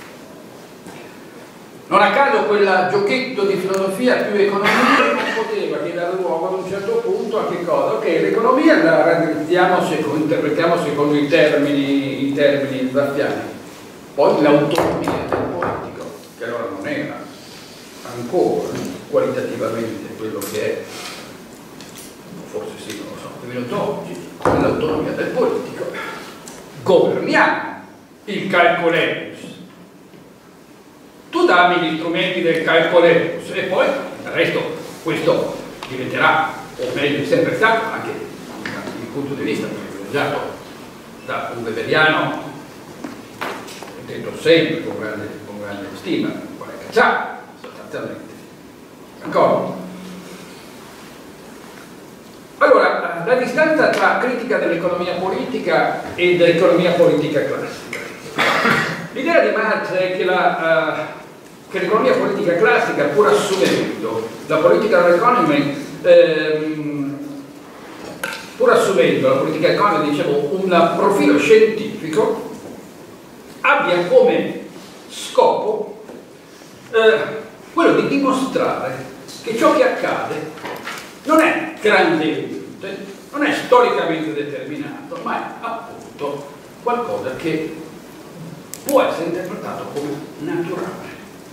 Non a caso quel giochetto di filosofia più economia non poteva che dare luogo ad un certo punto a che cosa? Ok, l'economia la raddrizziamo, secondo, interpretiamo secondo i termini, i termini zaffiani. Poi l'autonomia del politico, che allora non era ancora qualitativamente quello che è, forse sì, non lo so, è venuto oggi, con l'autonomia del politico. Governiamo il calcolemus. Tu dammi gli strumenti del calcolemus e poi il resto, questo diventerà, o meglio, sempre stato, anche dal punto di vista privilegiato da un weberiano, intendo sempre con grande, con grande stima, quale cacciare, sostanzialmente. D'accordo? Allora, la distanza tra critica dell'economia politica e dell'economia politica classica. L'idea di Marx è che la... Uh, che l'economia politica classica, pur assumendo la politica economy, ehm, pur assumendo la politica economy, dicevo, un profilo scientifico, abbia come scopo eh, quello di dimostrare che ciò che accade non è grandemente, non è storicamente determinato, ma è appunto qualcosa che può essere interpretato come naturale.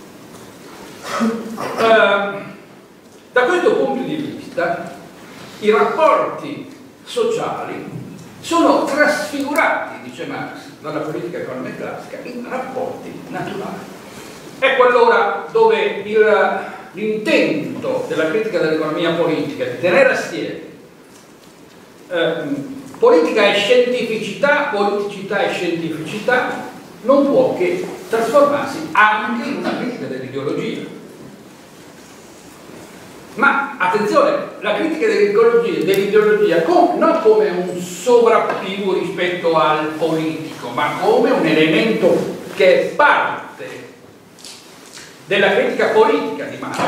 Uh, da questo punto di vista i rapporti sociali sono trasfigurati, dice Marx, dalla politica economica classica in rapporti naturali. Ecco allora dove l'intento della critica dell'economia politica di tenere assieme eh, politica e scientificità, politicità e scientificità non può che trasformarsi anche in una critica dell'ideologia. Ma attenzione, la critica dell'ideologia, dell'ideologia com, non come un sovrappiù rispetto al politico, ma come un elemento che è parte della critica politica di Marx.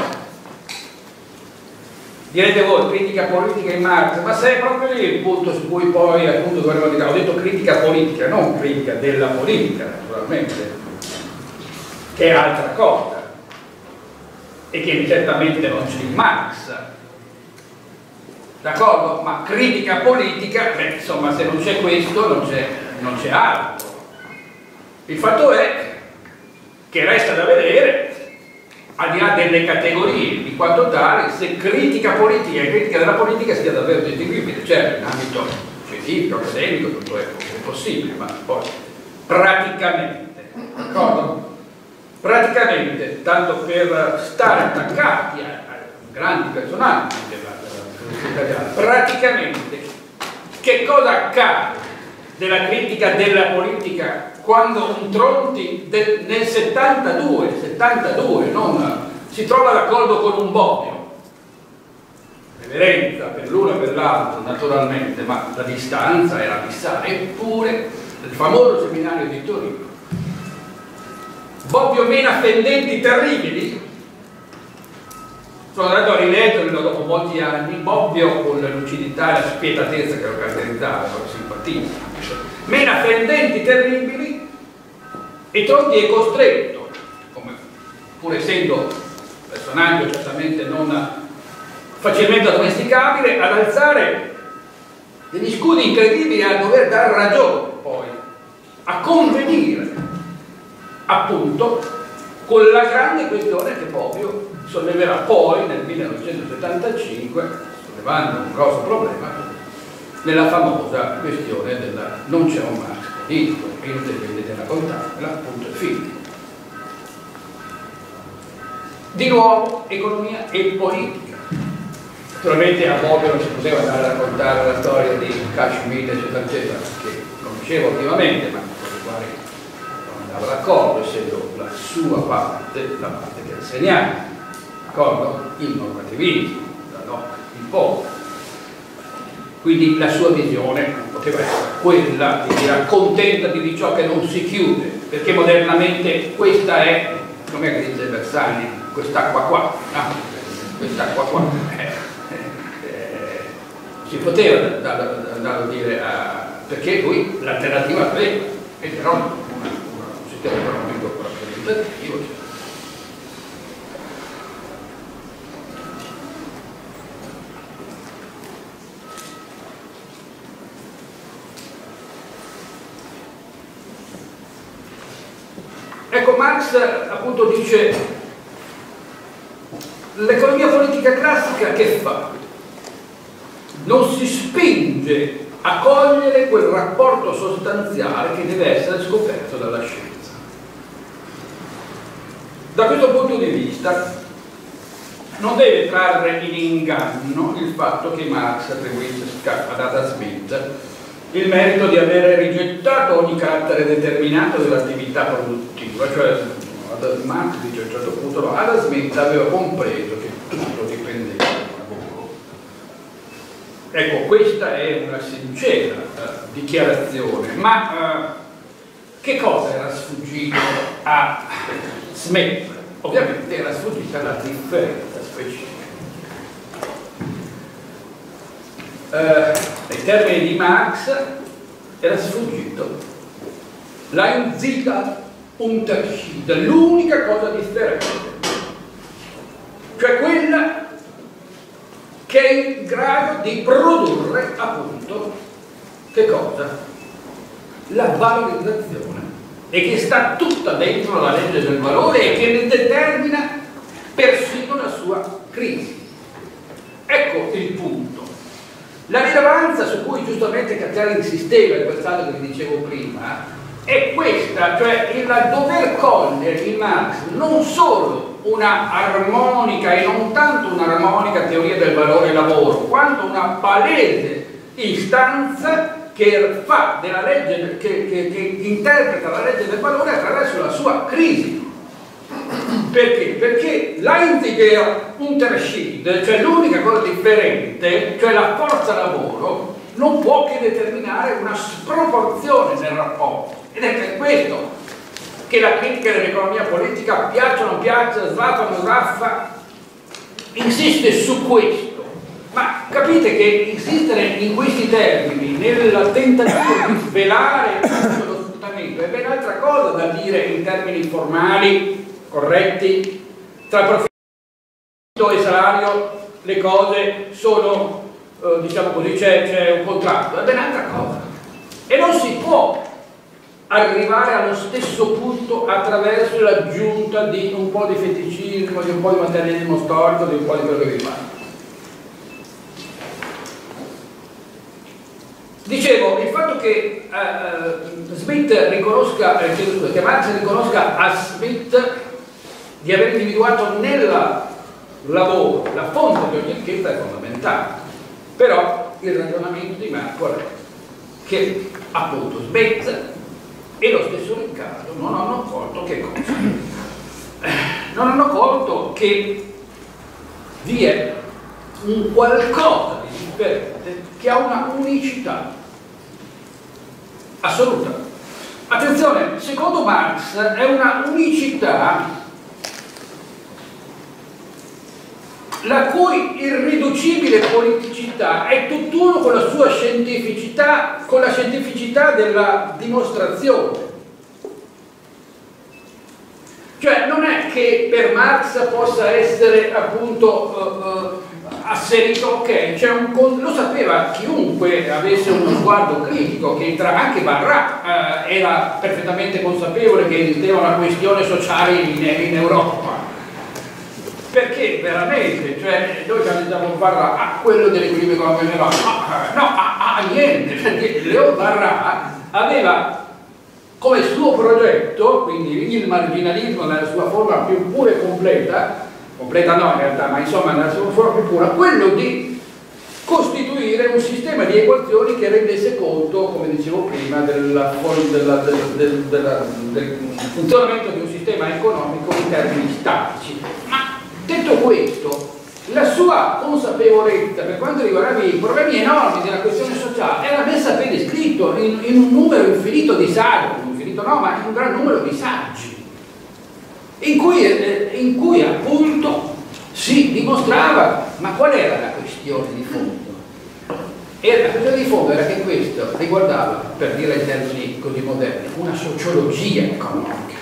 Direte voi, critica politica in Marx, ma se è proprio lì il punto su cui poi appunto dovremmo dire, ho detto critica politica, non critica della politica, naturalmente, che è altra cosa, e che certamente non c'è in Marx, d'accordo? Ma critica politica, beh, insomma, se non c'è questo non c'è non c'è altro. Il fatto è che resta da vedere, al di là delle categorie, di quanto tale, se critica politica e critica della politica sia davvero distinguibile. Certo, in ambito scientifico, accademico, tutto è possibile, ma poi praticamente, d'accordo? Praticamente, tanto per stare attaccati a, a grandi personaggi della filosofia italiana, praticamente che cosa accade della critica della politica quando un Tronti del, nel settantadue, settantadue non, si trova d'accordo con un Bobbio, reverenza per l'uno e per l'altro naturalmente, ma la distanza era abissale, eppure nel famoso seminario di Torino Bobbio mena fendenti terribili sono andato a rileggerlo dopo molti anni, ovvio con la lucidità e la spietatezza che lo caratterizzava, con la simpatia, mena fendenti, terribili, e Tronti è costretto, come, pur essendo personaggio certamente non facilmente addomesticabile, ad alzare degli scudi incredibili, a dover dar ragione poi, a convenire appunto con la grande questione che proprio solleverà poi nel millenovecentosettantacinque, sollevando un grosso problema, nella famosa questione della non c'è un Marx politico, e intendete raccontarmela, appunto il film. Di nuovo economia e politica. Naturalmente a Bobbio non si poteva andare a raccontare la storia di Kashmir eccetera eccetera, che conoscevo attivamente, ma con le quali non andavo d'accordo, essendo la sua parte, la parte che insegnava, d'accordo? Il normativismo, da no, il popolo. Quindi la sua visione non poteva essere quella di dire accontentati di ciò che non si chiude, perché modernamente questa è, come dice Bersani, quest'acqua qua, no? Quest'acqua qua. Eh, eh, si poteva andare a dire, a, perché lui l'alternativa aveva, e però una, una, un sistema economico rappresentativo. Cioè. Ecco, Marx appunto dice l'economia politica classica che fa? Non si spinge a cogliere quel rapporto sostanziale che deve essere scoperto dalla scienza. Da questo punto di vista non deve trarre in inganno il fatto che Marx attribuisce ad Adam Smith il merito di avere rigettato ogni carattere determinato dell'attività produttiva, cioè Marx dice a un certo punto no, Adam Smith aveva compreso che tutto dipendeva dal lavoro. Ecco, questa è una sincera uh, dichiarazione, ma uh, che cosa era sfuggito a Smith? Ovviamente era sfuggita la differenza specifica. Uh, nei termini di Marx era sfuggito l'Einzigarunterschied, l'unica cosa differente, cioè quella che è in grado di produrre appunto che cosa? La valorizzazione, e che sta tutta dentro la legge del valore e che ne determina persino la sua crisi. Ecco il punto. La rilevanza su cui giustamente Cacciari insisteva in quest'anno che vi dicevo prima è questa, cioè il dover cogliere in Marx non solo una armonica e non tanto un'armonica teoria del valore lavoro, quanto una palese istanza che fa della legge, che, che, che interpreta la legge del valore attraverso la sua crisi. Perché? Perché l'Einzigarunterschied, cioè l'unica cosa differente, cioè la forza lavoro, non può che determinare una sproporzione nel rapporto. Ed è per questo che la critica dell'economia politica, piaccia o non piaccia, sraffa o non sraffa, insiste su questo. Ma capite che insistere in questi termini, nel tentativo di svelare lo sfruttamento, è ben altra cosa da dire in termini formali, corretti, tra profitto e salario le cose sono, eh, diciamo così, c'è un contratto, è ben altra cosa. E non si può arrivare allo stesso punto attraverso l'aggiunta di un po' di feticismo, di un po' di materialismo storico, di un po' di quello che vi pare. Dicevo, il fatto che uh, Smith riconosca, eh, che Marx riconosca a Smith di aver individuato nel lavoro la fonte di ogni ricchezza è fondamentale. Però il ragionamento di Marx è che appunto Smith e lo stesso Riccardo non hanno colto che cosa? Non hanno colto che vi è un qualcosa di differente che ha una unicità assoluta. Attenzione, secondo Marx è una unicità la cui irriducibile politicità è tutt'uno con la sua scientificità, con la scientificità della dimostrazione. Cioè non è che per Marx possa essere appunto uh, uh, asserito, ok, cioè un, lo sapeva chiunque avesse uno sguardo critico, che tra, anche Barra uh, era perfettamente consapevole che esisteva una questione sociale in, in Europa, perché veramente, cioè noi candidiamo Barra a quello dell'equilibrio economico, no, no, a, a niente, perché Leo Barra aveva come suo progetto, quindi il marginalismo nella sua forma più pura e completa, completa no in realtà, ma insomma nella sua forma più pura, quello di costituire un sistema di equazioni che rendesse conto, come dicevo prima, della, della, del, del, della, del funzionamento di un sistema economico in termini statici. Ma detto questo, la sua consapevolezza per quanto riguardava i problemi enormi della questione sociale era messa per iscritto in, in un numero infinito di saggi, infinito no, ma in un gran numero di saggi, in cui, eh, in cui appunto si dimostrava, ma qual era la questione di fondo? E la questione di fondo era che questo riguardava, per dire in termini così moderni, una sociologia economica.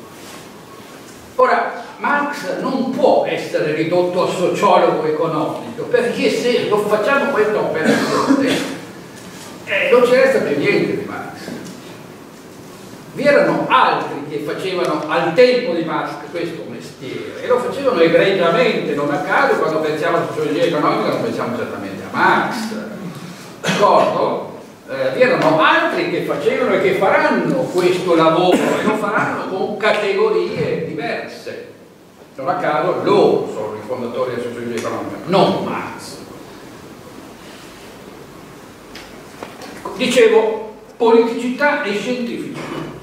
Ora, Marx non può essere ridotto a sociologo economico, perché se lo facciamo questa operazione eh, non ci resta più niente di Marx. Vi erano altri che facevano al tempo di Marx questo mestiere e lo facevano egregiamente, non a caso quando pensiamo a sociologia economica non pensiamo certamente a Marx, d'accordo? Eh, vi erano altri che facevano e che faranno questo lavoro e lo faranno con categorie diverse. Non a caso loro sono i fondatori della sociologia economica, non Marx. Dicevo, politicità e scientificità.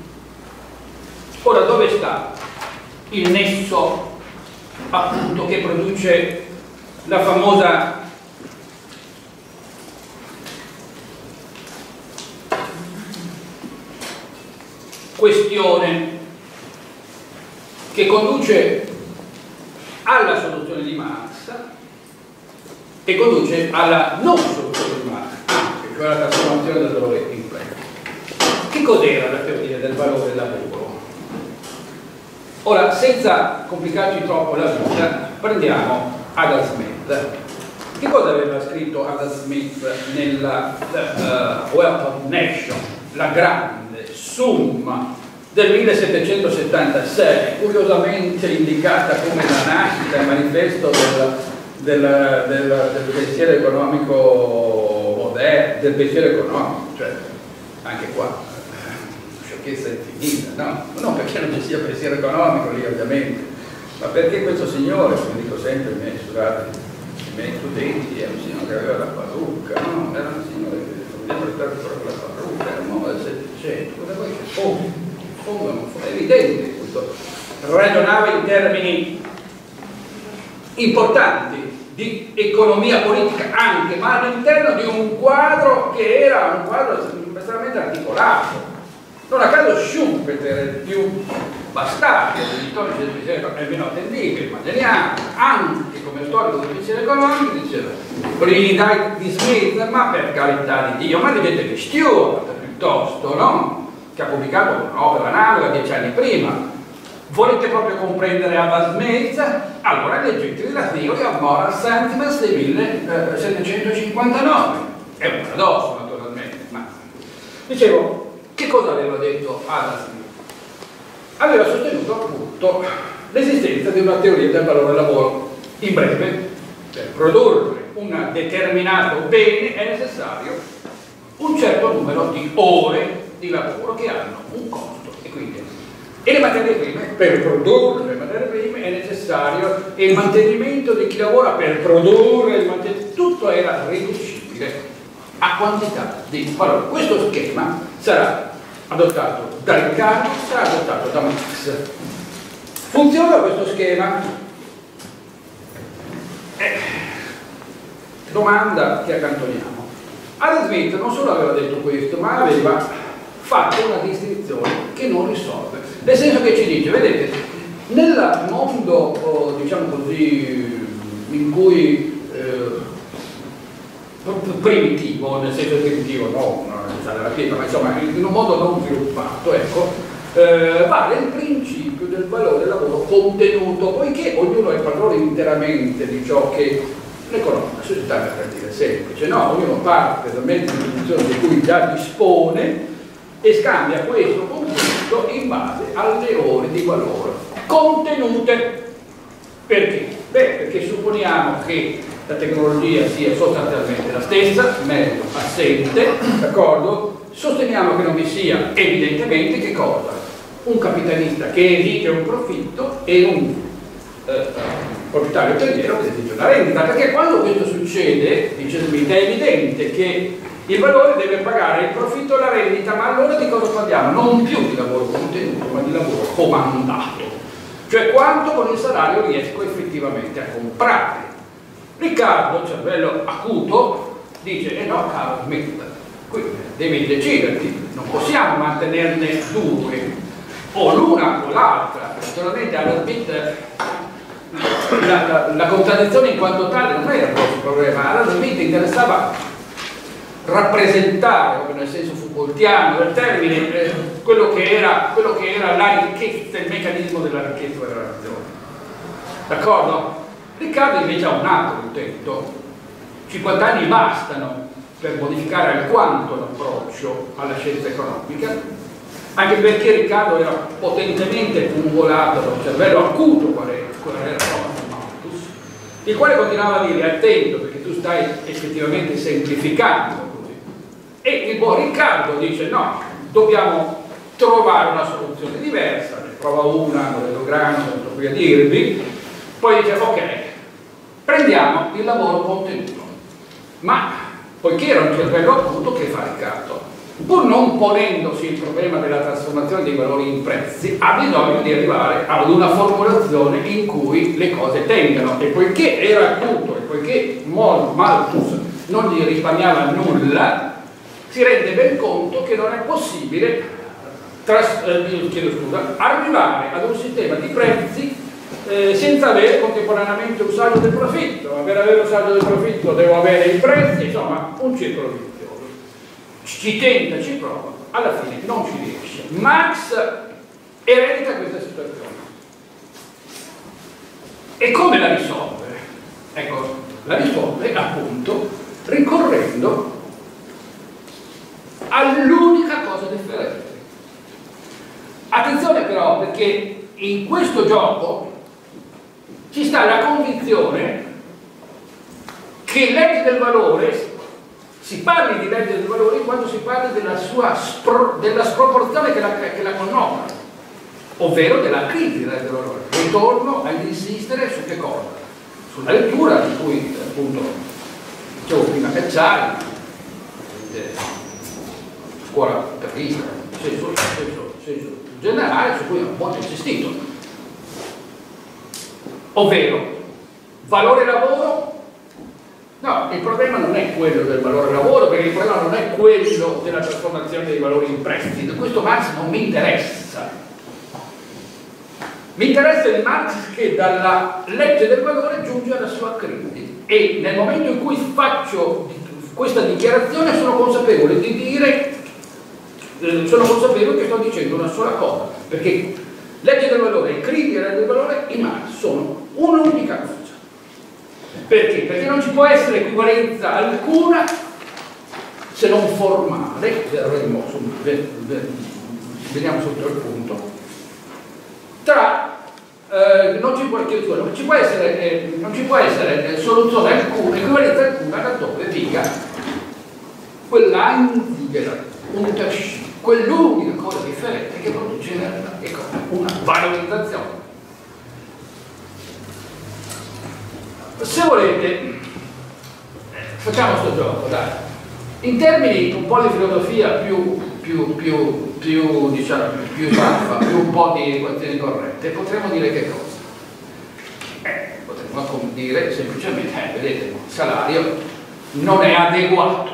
Ora, dove sta il nesso appunto che produce la famosa questione che conduce alla soluzione di Marx e conduce alla non soluzione di Marx, anche cioè la trasformazione del valore in prezzo. Che cos'era la teoria del valore del lavoro? Ora, senza complicarci troppo la vita, prendiamo Adam Smith. Che cosa aveva scritto Adam Smith nella uh, Wealth of Nations, la grande summa del millesettecentosettantasei, curiosamente indicata come la nascita, il manifesto del, del, del, del pensiero economico moderno, del pensiero economico, cioè anche qua sciocchezza infinita, no? Non perché non ci sia pensiero economico lì ovviamente, ma perché questo signore, come dico sempre ai miei studenti, i miei studenti, era un signore che aveva la parrucca, no? Era un signore che voleva portare proprio la parrucca, era un uomo del Settecento, cosa vuoi che fosse? È evidente questo, ragionava in termini importanti di economia politica anche, ma all'interno di un quadro che era un quadro estremamente articolato. Non a caso Schumpeter, il più bastardo degli storici del pensiero economico, è meno attendibile, immaginiamo, anche come storico del pensiero economico, diceva l'unità di Smith, ma per carità di Dio, ma leggete che Stewart piuttosto, no? Che ha pubblicato un'opera analoga dieci anni prima. Volete proprio comprendere Adam Smith? Allora leggete la Theory of Moral Sentiments del millesettecentocinquantanove. È un paradosso naturalmente, ma dicevo, che cosa aveva detto Adam Smith? Aveva sostenuto appunto l'esistenza di una teoria del valore del lavoro. In breve, per produrre un determinato bene è necessario un certo numero di ore di lavoro che hanno un costo e quindi e le materie prime, per produrre le materie prime è necessario il mantenimento di chi lavora per produrre il mantenimento, tutto era riducibile a quantità di valore. Questo schema sarà adottato da Riccardo, sarà adottato da Marx. Funziona questo schema? Eh, domanda che accantoniamo. Adam Smith non solo aveva detto questo, ma aveva fatto una distinzione che non risolve, nel senso che ci dice, vedete, nel mondo, oh, diciamo così, in cui eh, primitivo, nel senso primitivo, no, non è la pietra, ma insomma in un modo non sviluppato, ecco, eh, vale il principio del valore del lavoro contenuto, poiché ognuno è padrone interamente di ciò che l'economia, la società mercantile è semplice, no? Ognuno parte dal mezzo di produzione di cui già dispone e scambia questo contenuto in base alle ore di valore contenute. Perché? Beh, perché supponiamo che la tecnologia sia sostanzialmente la stessa, meglio assente, d'accordo? Sosteniamo che non vi sia evidentemente che cosa? Un capitalista che esige un profitto e un eh, proprietario terriero che esige una rendita, perché quando questo succede, dice Smith, è evidente che il valore deve pagare il profitto e la rendita, ma allora di cosa parliamo? Non più di lavoro contenuto, ma di lavoro comandato, cioè quanto con il salario riesco effettivamente a comprare. Riccardo, cervello acuto, dice, eh no, caro Smith, qui devi deciderti, non possiamo mantenerne due, o l'una o l'altra. Naturalmente alla Smith la, la, la contraddizione in quanto tale non era il nostro problema, alla Smith interessava rappresentare, nel senso foucaultiano del termine, eh, quello, che era, quello che era la ricchezza, il meccanismo della ricchezza della ragione. D'accordo? Riccardo invece ha un altro intento. cinquanta anni bastano per modificare alquanto l'approccio alla scienza economica, anche perché Riccardo era potentemente pungolato da un cervello acuto qual era Thomas Malthus, il quale continuava a dire attento perché tu stai effettivamente semplificando così. E il buon Riccardo dice no, dobbiamo trovare una soluzione diversa, ne prova una, non vedo grande, non sto qui a dirvi, poi dice ok, prendiamo il lavoro contenuto, ma poiché era un cervello acuto, che fa Riccardo? Pur non ponendosi il problema della trasformazione dei valori in prezzi, ha bisogno di arrivare ad una formulazione in cui le cose tengano, e poiché era acuto e poiché Malthus non gli risparmiava nulla, si rende ben conto che non è possibile tras eh, chiedo scusa, arrivare ad un sistema di prezzi eh, senza avere contemporaneamente un saldo del profitto. Per avere un saldo del profitto devo avere i prezzi, insomma un circolo vizioso. Ci tenta, ci prova, alla fine non ci riesce. Marx eredita questa situazione. E come la risolve? Ecco, la risolve appunto ricorrendo all'unica cosa differente. Attenzione però, perché in questo gioco ci sta la convinzione che legge del valore, si parli di legge del valore quando si parli della sua spro, della sproporzione che la, che la connota, ovvero della crisi della legge del valore. Ritorno ad insistere su che cosa? Sulla lettura di cui appunto dicevo prima Cacciari, eh, scuola prevista, in senso, senso, senso generale, su cui ho molto insistito, ovvero valore lavoro. No, il problema non è quello del valore lavoro, perché il problema non è quello della trasformazione dei valori in prestiti. Questo Marx non mi interessa. Mi interessa il Marx che dalla legge del valore giunge alla sua crisi, e nel momento in cui faccio questa dichiarazione sono consapevole di dire eh, sono consapevole che sto dicendo una sola cosa, perché legge del valore e crisi e legge del valore in Marx sono un'unica cosa. Perché? Perché non ci può essere equivalenza alcuna, se non formale, vediamo sotto il punto, tra eh, non, ci può, non ci può essere, eh, non ci può essere eh, soluzione alcuna, equivalenza alcuna laddove dica quell'antigera, quell'unica cosa differente che produce in realtà una valorizzazione. Se volete, facciamo questo gioco, dai. In termini un po' di filosofia più, più, più, più, diciamo, più, più saffa, più un po' di equazioni corrette, potremmo dire che cosa? Eh, potremmo dire semplicemente, eh, vedete, il salario non è adeguato,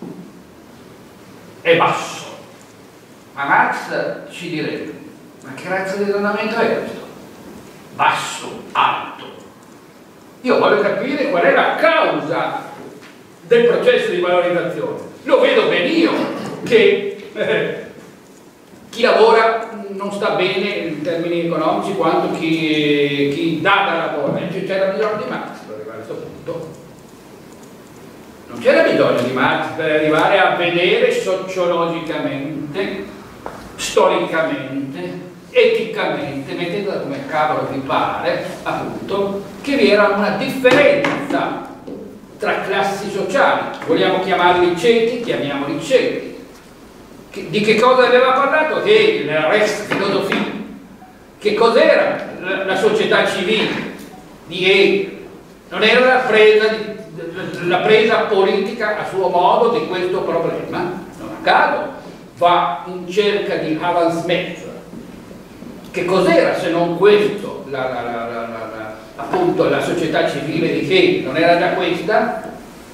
è basso. Ma Marx ci direbbe, ma che razza di ragionamento è questo? Basso, alto. Io voglio capire qual è la causa del processo di valorizzazione. Lo vedo ben io che eh, chi lavora non sta bene in termini economici quanto chi, chi dà da lavoro. C'era bisogno di Marx per arrivare a questo punto. Non c'era bisogno di Marx per arrivare a vedere sociologicamente, storicamente, eticamente, mettendola come cavolo vi pare, appunto, che vi era una differenza tra classi sociali. Vogliamo chiamarli ceti, chiamiamoli ceti. Di che cosa aveva parlato Hegel, la res filosofia? Che cos'era la, la società civile di Hegel? Non era la presa, di, la presa politica a suo modo di questo problema? Non a caso va in cerca di Adam Smith. Che cos'era se non questo, la, la, la, la, la, appunto la società civile di Hegel? Non era già questa?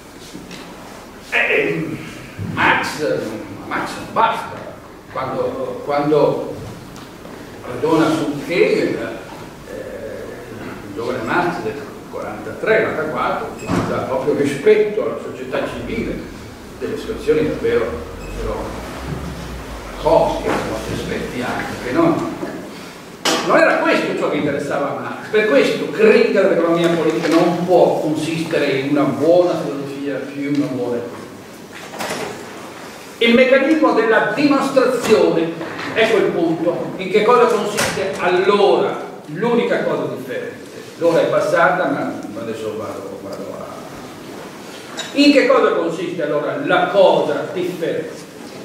Eh, Marx, Marx non basta. Quando, quando ragiona su Hegel, eh, il giovane Marx del quarantatré quarantaquattro ci dà proprio rispetto alla società civile, delle situazioni davvero, davvero cosche, per molti aspetti anche, che non. Non era questo ciò che interessava a Marx. Per questo critica dell'economia politica non può consistere in una buona filosofia più una buona economia. Il meccanismo della dimostrazione è quel punto. In che cosa consiste allora l'unica cosa differente? L'ora è passata, ma adesso vado, vado a... In che cosa consiste allora la cosa differente?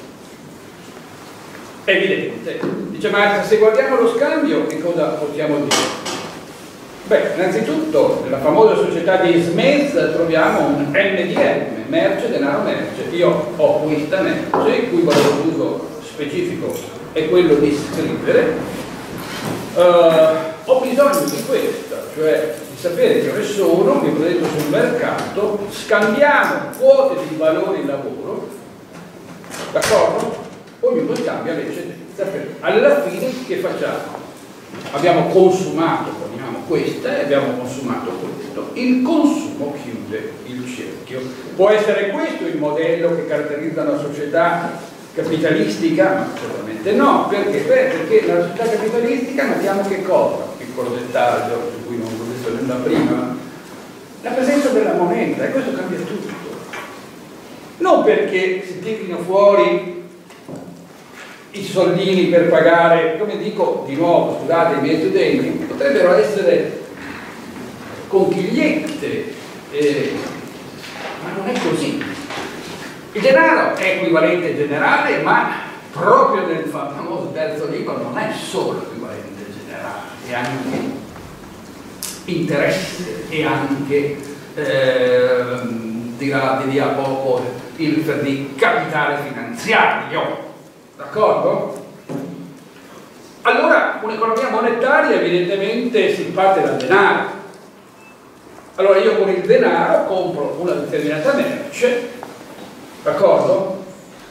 È evidente. Dice Marx, se guardiamo lo scambio, che cosa possiamo dire? Beh, innanzitutto, nella famosa società di Smith troviamo un M D M, merce, denaro, merce. Io ho questa merce, il cui valore d'uso specifico è quello di scrivere. Uh, ho bisogno di questa, cioè di sapere che ore sono, vi ho detto sul mercato, scambiamo quote di valore in lavoro, d'accordo? Ognuno scambia le eccedenze. Alla fine che facciamo? Abbiamo consumato, poniamo questa, e abbiamo consumato questo. Il consumo chiude il cerchio. Può essere questo il modello che caratterizza una società capitalistica? Ma certamente no. Perché? Beh, perché nella società capitalistica notiamo che cosa? Piccolo dettaglio, su cui non ho detto nulla prima, la presenza della moneta, e questo cambia tutto. Non perché si tirino fuori i soldini per pagare, come dico di nuovo, scusate i miei studenti, potrebbero essere conchigliette, eh, ma non è così. Il denaro è equivalente generale, ma proprio nel famoso terzo libro non è solo equivalente generale, è anche interesse, è anche, eh, dirà di lì a poco, il per di capitale finanziario. D'accordo? Allora, un'economia monetaria evidentemente si parte dal denaro. Allora io con il denaro compro una determinata merce, d'accordo?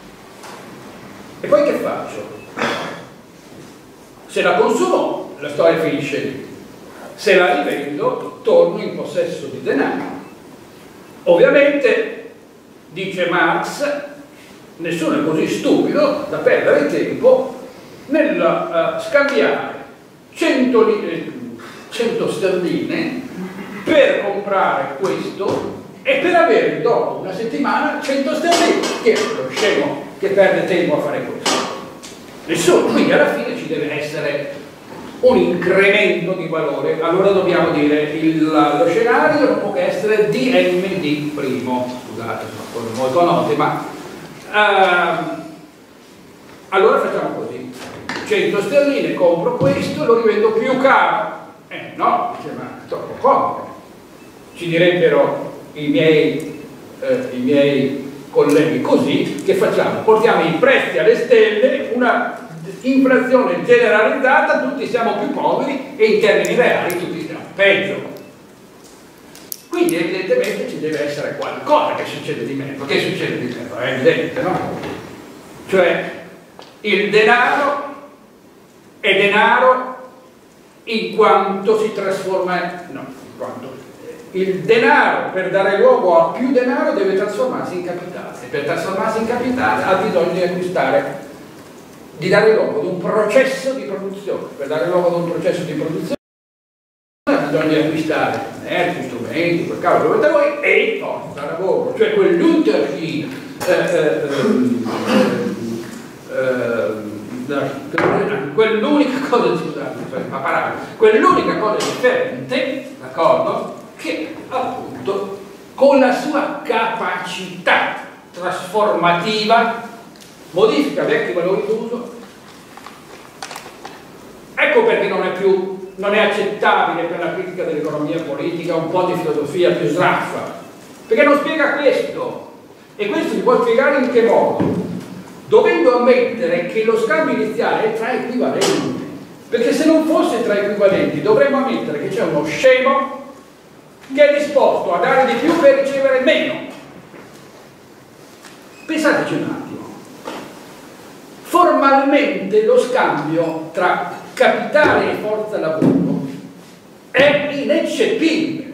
E poi che faccio? Se la consumo, la storia finisce lì. Se la rivendo, torno in possesso di denaro. Ovviamente, dice Marx, nessuno è così stupido da perdere tempo nel uh, scambiare cento, cento sterline per comprare questo e per avere dopo una settimana cento sterline. Chi è lo scemo che perde tempo a fare questo? Nessuno. Quindi alla fine ci deve essere un incremento di valore. Allora dobbiamo dire il, lo scenario non può che essere D M D primo. Scusate, sono cose molto note, ma Uh, allora facciamo così: cento sterline, compro questo, lo rivendo più caro. Eh no, dice, ma è troppo comodo. Ci direbbero i miei, eh, i miei colleghi così, che facciamo? Portiamo i prezzi alle stelle, una inflazione generalizzata, tutti siamo più poveri e in termini reali tutti stiamo peggio. Quindi evidentemente ci deve essere qualcosa che succede di mezzo. Che succede di mezzo? È evidente, no? Cioè il denaro è denaro in quanto si trasforma, no, in quanto il denaro, per dare luogo a più denaro, deve trasformarsi in capitale, e per trasformarsi in capitale ha bisogno di acquistare, di dare luogo ad un processo di produzione. Per dare luogo ad un processo di produzione ha bisogno di acquistare energie, strumenti, quel cavolo che volete voi, e forza lavoro, cioè quell'ulteriore eh, eh, eh, eh, quell'unica cosa, scusate, quell'unica cosa differente, d'accordo? Che appunto con la sua capacità trasformativa modifica vecchi valori d'uso. Ecco perché non è più, non è accettabile per la critica dell'economia politica un po' di filosofia più sraffa, perché non spiega questo, e questo si può spiegare in che modo? Dovendo ammettere che lo scambio iniziale è tra equivalenti, perché se non fosse tra equivalenti dovremmo ammettere che c'è uno scemo che è disposto a dare di più per ricevere meno. Pensateci un attimo. Formalmente lo scambio tra capitale e forza lavoro è ineccepibile,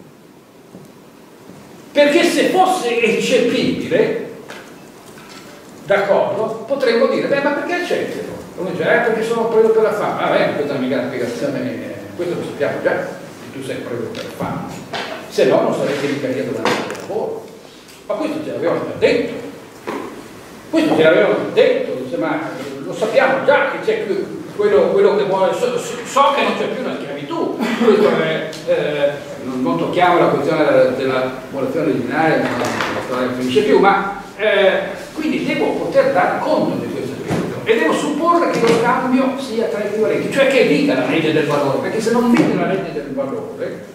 perché se fosse eccepibile, d'accordo, potremmo dire, beh, ma perché accettano? Come dice, eh, perché sono preso per la fame. Ah, beh, questa è mica la spiegazione, questo lo sappiamo già, che tu sei preso per la fame. Se no non saresti mica lì a donare il lavoro. Ma questo ce l'avevano già detto. Questo ce l'avevano già detto, dice, ma lo sappiamo già che c'è quello, quello che vuole, so, so che non c'è più una schiavitù. Questo è, eh, non, non tocchiamo la questione della, della popolazione originaria, non la storia non finisce più, ma eh, quindi devo poter dar conto di questo aspetto e devo supporre che lo scambio sia tra equivalenti, cioè che viga la legge del valore, perché se non viga la legge del valore,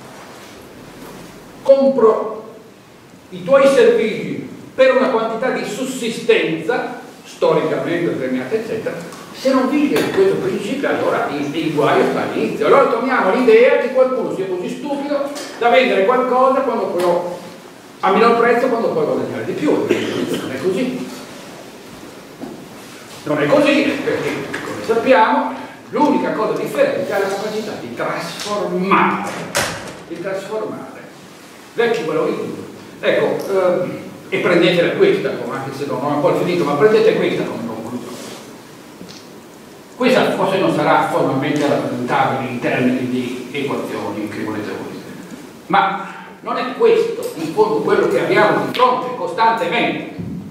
compro i tuoi servigi per una quantità di sussistenza storicamente determinata, eccetera. Se non vige questo principio, allora il, il guaio sta all'inizio. Allora tomiamo l'idea che qualcuno sia così stupido da vendere qualcosa quando poi ho, a minor prezzo quando puoi guadagnare di più. Non è così. Non è così perché, come sappiamo, l'unica cosa differente è la capacità di trasformare, di trasformare vecchi valori d'uso. Ecco, ehm, e prendetela questa, anche se non ho ancora finito, ma prendete questa come conclusione. Questa forse non sarà formalmente rappresentabile in termini di equazioni che volete voi, ma non è questo in fondo quello che abbiamo di fronte costantemente.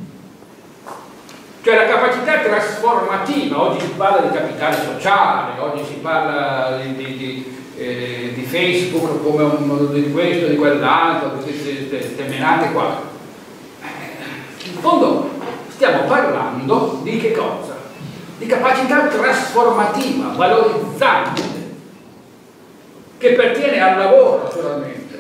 Cioè la capacità trasformativa, oggi si parla di capitale sociale, oggi si parla di, di, di Eh, di Facebook come un, di questo, di quell'altro, queste menate qua. Eh, in fondo stiamo parlando di che cosa? Di capacità trasformativa, valorizzante, che pertiene al lavoro naturalmente.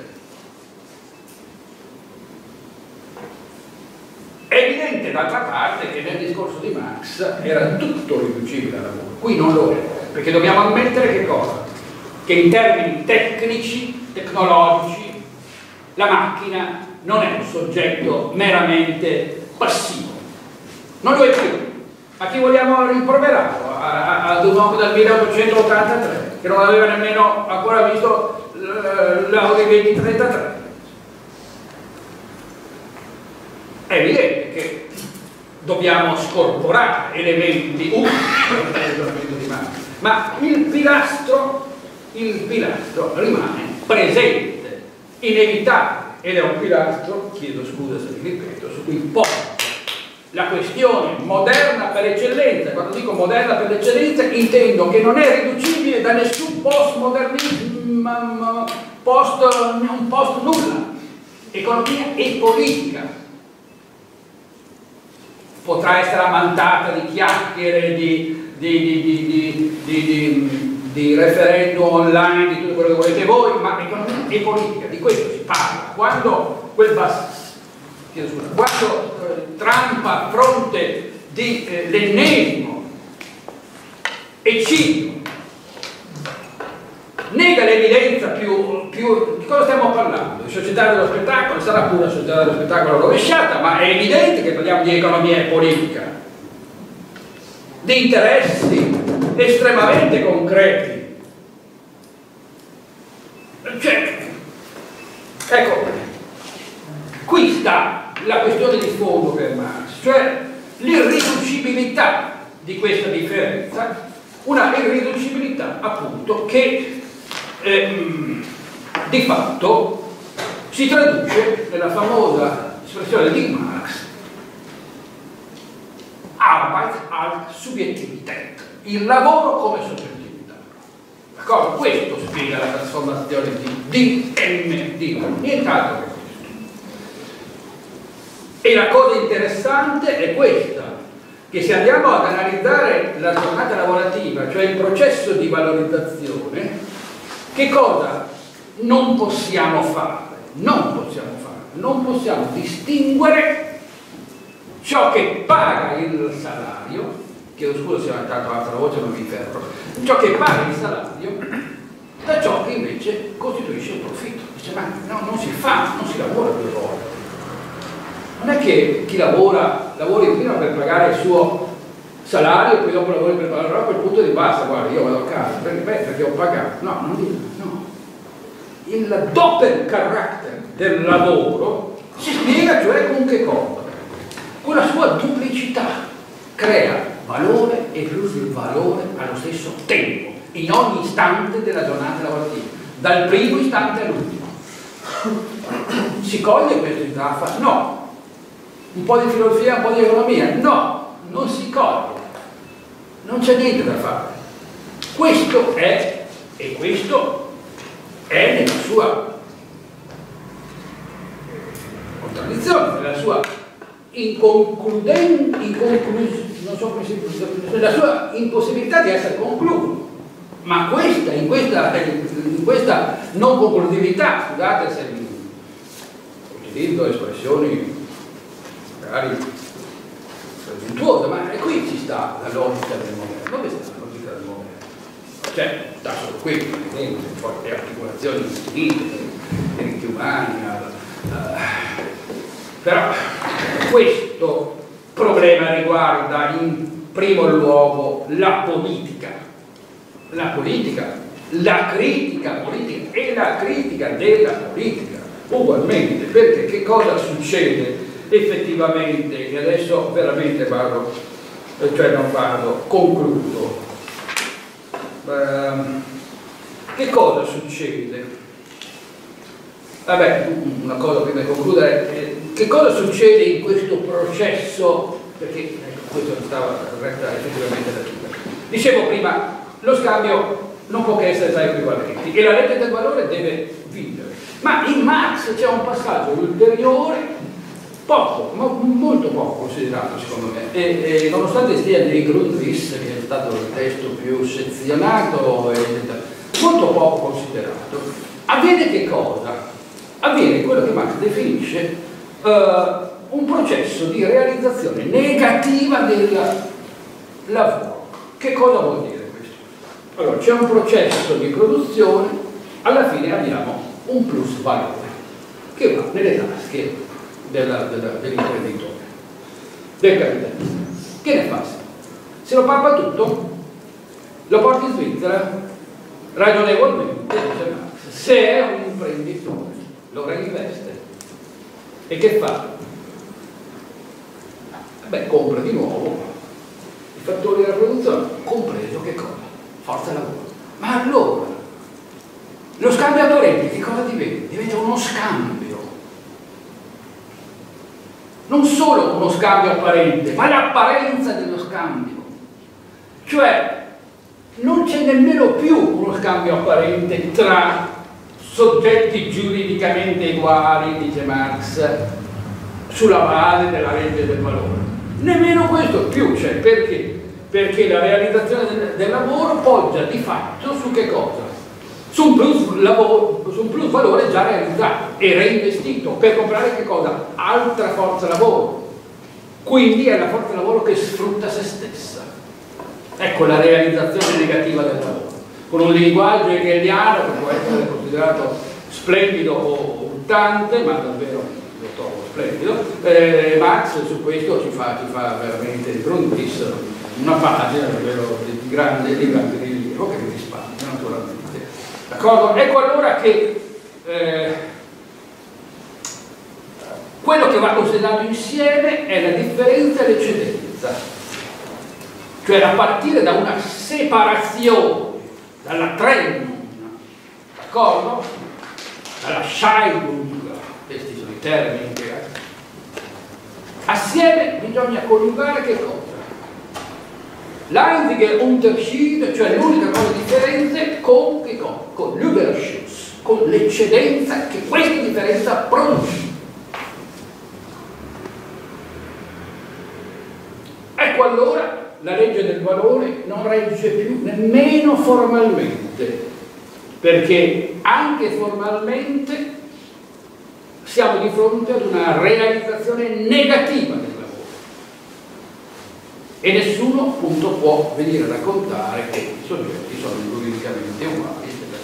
È evidente d'altra parte che nel discorso di Marx era tutto riducibile al lavoro, qui non lo è, perché dobbiamo ammettere che cosa? Che in termini tecnici, tecnologici, la macchina non è un soggetto meramente passivo. Non lo è più. A chi vogliamo rimproverarlo? Ad un uomo del milleottocentottantatré, che non aveva nemmeno ancora visto l'Audi duemilatrentatré. È evidente che dobbiamo scorporare elementi utili per il ragionamento di Marx, ma il pilastro il pilastro rimane presente, inevitabile, ed è un pilastro, chiedo scusa se vi ripeto, su cui porta la questione moderna per eccellenza. Quando dico moderna per eccellenza intendo che non è riducibile da nessun postmodernismo, post, un post nulla, economia e politica. Potrà essere ammantata di chiacchiere, di, di, di, di, di, di, di di referendum online, di tutto quello che volete voi, ma economia e politica, di questo si parla. Quando quel bas... scusa, quando eh, Trump a fronte di eh, l'ennesimo eccidio nega l'evidenza più, più... di cosa stiamo parlando? Di società dello spettacolo, sarà pure una società dello spettacolo rovesciata, ma è evidente che parliamo di economia e politica, di interessi estremamente concreti. Cioè, Ecco, qui sta la questione di fondo per Marx, cioè l'irriducibilità di questa differenza, una irriducibilità appunto che ehm, di fatto si traduce nella famosa espressione di Marx Arbeit als Subjektivität, il lavoro come soggettività. D'accordo? Questo spiega la trasformazione di D M D, nient'altro che questo. E la cosa interessante è questa, che se andiamo ad analizzare la giornata lavorativa, cioè il processo di valorizzazione, che cosa non possiamo fare? Non possiamo fare, non possiamo distinguere ciò che paga il salario, chiedo scusa se ho tanto alta la voce, non mi fermo, ciò che paga il salario da ciò che invece costituisce il profitto. Dice, ma no, non si fa, non si lavora due volte. Non è che chi lavora, lavori prima per pagare il suo salario e poi dopo lavori per pagare, allora a quel punto di basta, guarda, io vado a casa, perché, perché ho pagato. No, non dico, no. Il Doppelcharakter del lavoro si spiega cioè con che cosa? Con la sua duplicità, crea valore e plus il valore allo stesso tempo, in ogni istante della giornata lavorativa, dal primo istante all'ultimo. Si coglie questo in traffa? No. Un po' di filosofia, un po' di economia? No, non si coglie. Non c'è niente da fare. Questo è, e questo è nella sua contraddizione, nella sua inconcludente, non so come si dice, nella sua impossibilità di essere concluso. Ma questa, in questa, in questa non conclusività, scusate se utilizzo espressioni magari presuntuose, ma è qui ci sta la logica del modello. Dove sta la logica del modello? Cioè, sta solo qui, per esempio, poi le articolazioni infinite, i diritti umani, uh, però questo problema riguarda in primo luogo la politica, la politica, la critica politica e la critica della politica ugualmente, perché che cosa succede effettivamente, e adesso veramente vado, cioè non vado, concludo. Uh, che cosa succede? Vabbè, una cosa prima di concludere, eh, che cosa succede in questo processo, perché ecco, questo stava retta effettivamente da chiudere. Dicevo prima, lo scambio non può che essere tra equivalenti e la rete del valore deve vincere, ma in Marx c'è un passaggio ulteriore, poco, ma molto poco considerato secondo me, e, e nonostante stia nei Grundriss, che è stato il testo più sezionato, e, molto poco considerato, avviene che cosa? Avviene quello che Marx definisce uh, un processo di realizzazione negativa del lavoro. Che cosa vuol dire questo? Allora, c'è un processo di produzione, alla fine abbiamo un plus valore che va nelle tasche dell'imprenditore, del capitalista. Che ne fa? Se lo pappa tutto, lo porta in Svizzera, ragionevolmente, dice Marx, se è un imprenditore, lo reinveste. E che fa? Beh, compra di nuovo i fattori della produzione, compreso che cosa? Forza lavoro. Ma allora, lo scambio apparente che cosa diventa? Diventa uno scambio. Non solo uno scambio apparente, ma l'apparenza dello scambio. Cioè, non c'è nemmeno più uno scambio apparente tra soggetti giuridicamente uguali, dice Marx, sulla base della legge del valore. Nemmeno questo più c'è. Perché? Perché la realizzazione del, del lavoro poggia di fatto su che cosa? Su un, plus lavoro, su un plus valore già realizzato e reinvestito per comprare che cosa? Altra forza lavoro. Quindi è la forza lavoro che sfrutta se stessa. Ecco la realizzazione negativa del lavoro. Con un linguaggio hegeliano che può essere considerato splendido o urtante, ma davvero lo trovo splendido, eh, Marx su questo ci fa, ci fa veramente il Grundriss una pagina davvero di grande, di grande rilievo che mi risparmia naturalmente. D'accordo? Ecco allora che eh, quello che va considerato insieme è la differenza e l'eccedenza, cioè a partire da una separazione, dalla Trennung, d'accordo? Dalla Scheidung, questi sono i termini che assieme bisogna coniugare che cosa? L'einzige Unterschied, cioè l'unica cosa differenza, con che cosa? Con l'Überschuss, con l'eccedenza che questa differenza produce. Ecco allora la legge del valore non regge più nemmeno formalmente, perché anche formalmente siamo di fronte ad una realizzazione negativa del lavoro e nessuno appunto può venire a raccontare che i soggetti sono giuridicamente uguali.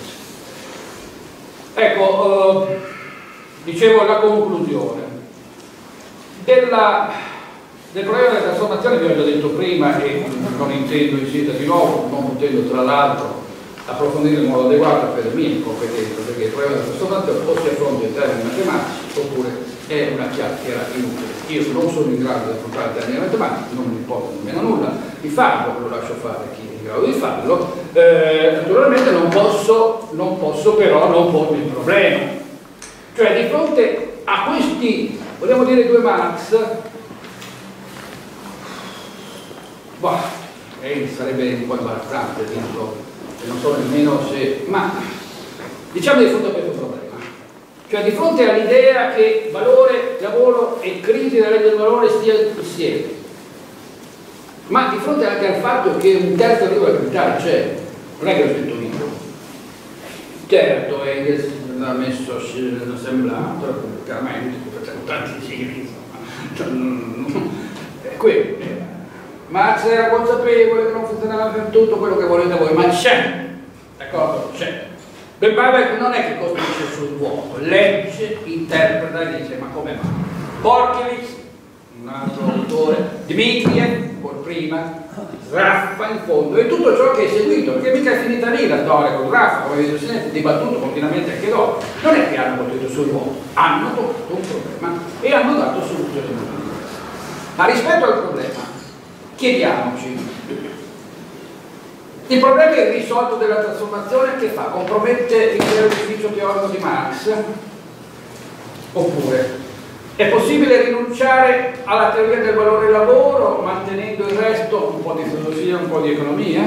Ecco, eh, dicevo la conclusione della, del problema della trasformazione, vi ho già detto prima e non intendo insistere di nuovo, non potendo tra l'altro approfondire in modo adeguato per mie competenze, perché il problema della trasformazione o si affronta in termini matematici oppure è una chiacchiera inutile. Io non sono in grado di affrontare in termini matematici, non mi importa nemmeno nulla di farlo, lo lascio fare a chi è in grado di farlo. Eh, naturalmente non posso, non posso però non pormi il problema. Cioè di fronte a questi, vogliamo dire due Marx, bah, eh, sarebbe un po' imbarazzante dirlo, non so nemmeno se, ma diciamo di fronte a questo problema, cioè di fronte all'idea che valore, lavoro e crisi della legge del valore stiano insieme, ma di fronte anche al fatto che un terzo arrivo al capitale c'è, non è che l'ho scritto io, certo Engels l'ha messo nell'assemblato, chiaramente facciamo tanti giri, insomma, è quello. Marx era consapevole che non funzionava per tutto quello che volete voi, ma c'è, d'accordo? C'è. Bembaver non è che costruisce sul vuoto, legge, interpreta e dice ma come va? Borchewitz, un altro autore, Dmitriev, ancora prima, Sraffa in fondo, e tutto ciò che è seguito, perché mica è finita lì la storia con Sraffa, come vedete, si è dibattuto continuamente anche dopo, non è che hanno costruito sul vuoto, hanno toccato un problema e hanno dato soluzioni. Ma rispetto al problema, chiediamoci, il problema irrisolto della trasformazione che fa? Compromette l'intero ufficio teorico di Marx? Oppure è possibile rinunciare alla teoria del valore lavoro mantenendo il resto, un po' di filosofia, un po' di economia?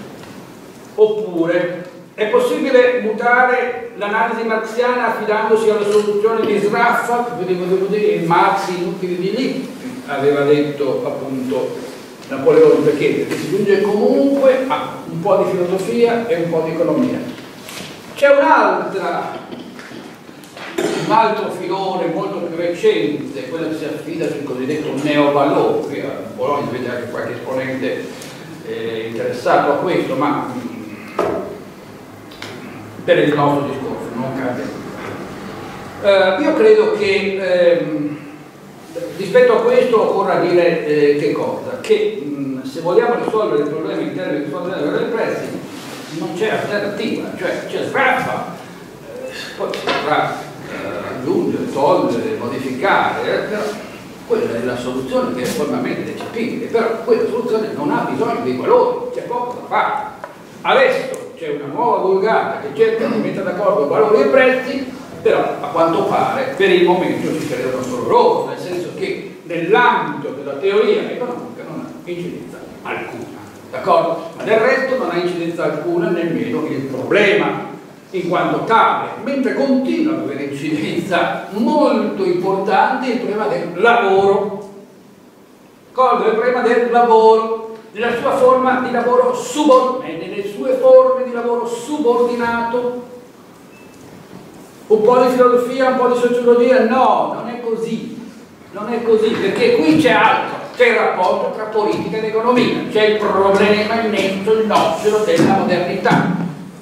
Oppure è possibile mutare l'analisi marxiana affidandosi alla soluzione di Sraffa, vedevo dire Marx inutili di lì, aveva detto appunto Napoleone, perché si giunge comunque a un po' di filosofia e un po' di economia. C'è un'altra, un altro filone molto più recente, quello che si affida sul cosiddetto neovalore. A Bologna vedete anche qualche esponente eh, interessato a questo, ma mh, per il nostro discorso non cambia nulla. Eh, io credo che ehm, rispetto a questo occorra dire eh, che cosa? Che mh, se vogliamo risolvere il problema in termini di risolvere dei prezzi non c'è alternativa, cioè c'è Sraffa, eh, poi si potrà eh, aggiungere, togliere, modificare, eh, però quella è la soluzione che è formalmente recepibile, però quella soluzione non ha bisogno dei valori, c'è poco da fare. Adesso c'è una nuova vulgata che cerca di mettere d'accordo valori e prezzi, però a quanto pare per il momento ci credono solo loro, nel senso che nell'ambito della teoria economica non ha incidenza alcuna, d'accordo? Ma del resto non ha incidenza alcuna nemmeno il problema in quanto tale, mentre continua ad avere incidenza molto importante il problema del lavoro, d'accordo? Il problema del lavoro, nella sua forma di lavoro subordinato, nelle sue forme di lavoro subordinato. Un po' di filosofia, un po' di sociologia? No, non è così, non è così, perché qui c'è altro, c'è il rapporto tra politica ed economia, c'è il problema immenso, il nocciolo della modernità.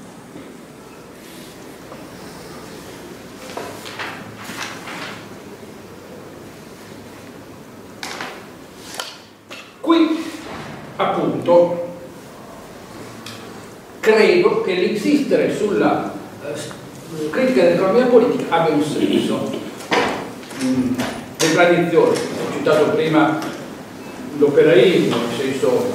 Qui, appunto, credo che l'insistere sulla eh, critica dell'economia politica abbia un senso. Mm. tradizioni. Ho citato prima l'operaismo, nel senso,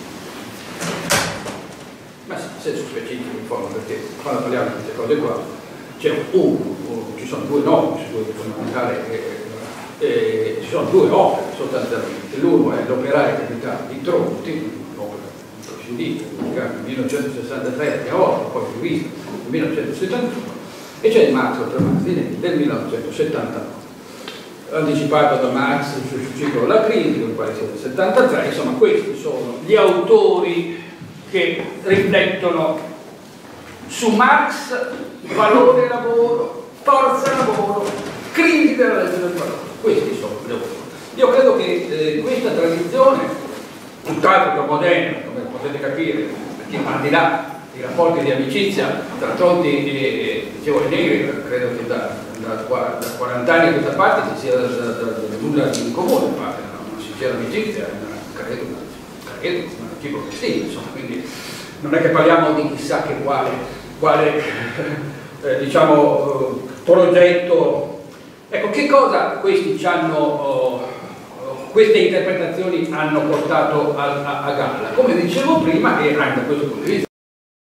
ma sì, nel senso specifico in fondo, perché quando parliamo di queste cose qua c'è uno, ci sono due nomi su cui fondamentale, eh, eh, ci sono due opere sostanzialmente. L'uno è l'operaia capitale di Tronti, un'opera precedente, pubblicata nel millenovecentosessantatré, la prima volta, poi rivista nel millenovecentosettantuno, e c'è il Marzo Tramanzinelli del millenovecentosettantanove, anticipato da Marx sul ciclo della critica, il quale sia del settantatré. Insomma, questi sono gli autori che riflettono su Marx, valore lavoro, forza lavoro, critica della legge del valore. Questi sono gli autori. Io credo che eh, questa tradizione, tutt'altro che moderna, come potete capire, perché al di là i rapporti di amicizia tra Tronti e, dicevo, e Negri, credo che da, da, da quaranta anni a questa parte ci sia nulla in comune, ma non si sia amicizia, credo, credo, tipo che sì, insomma, quindi non è che parliamo di chissà che quale, quale eh, diciamo, progetto. Ecco, che cosa questi ci hanno, oh, queste interpretazioni hanno portato a, a, a galla? Come dicevo prima, e anche da questo punto di vista,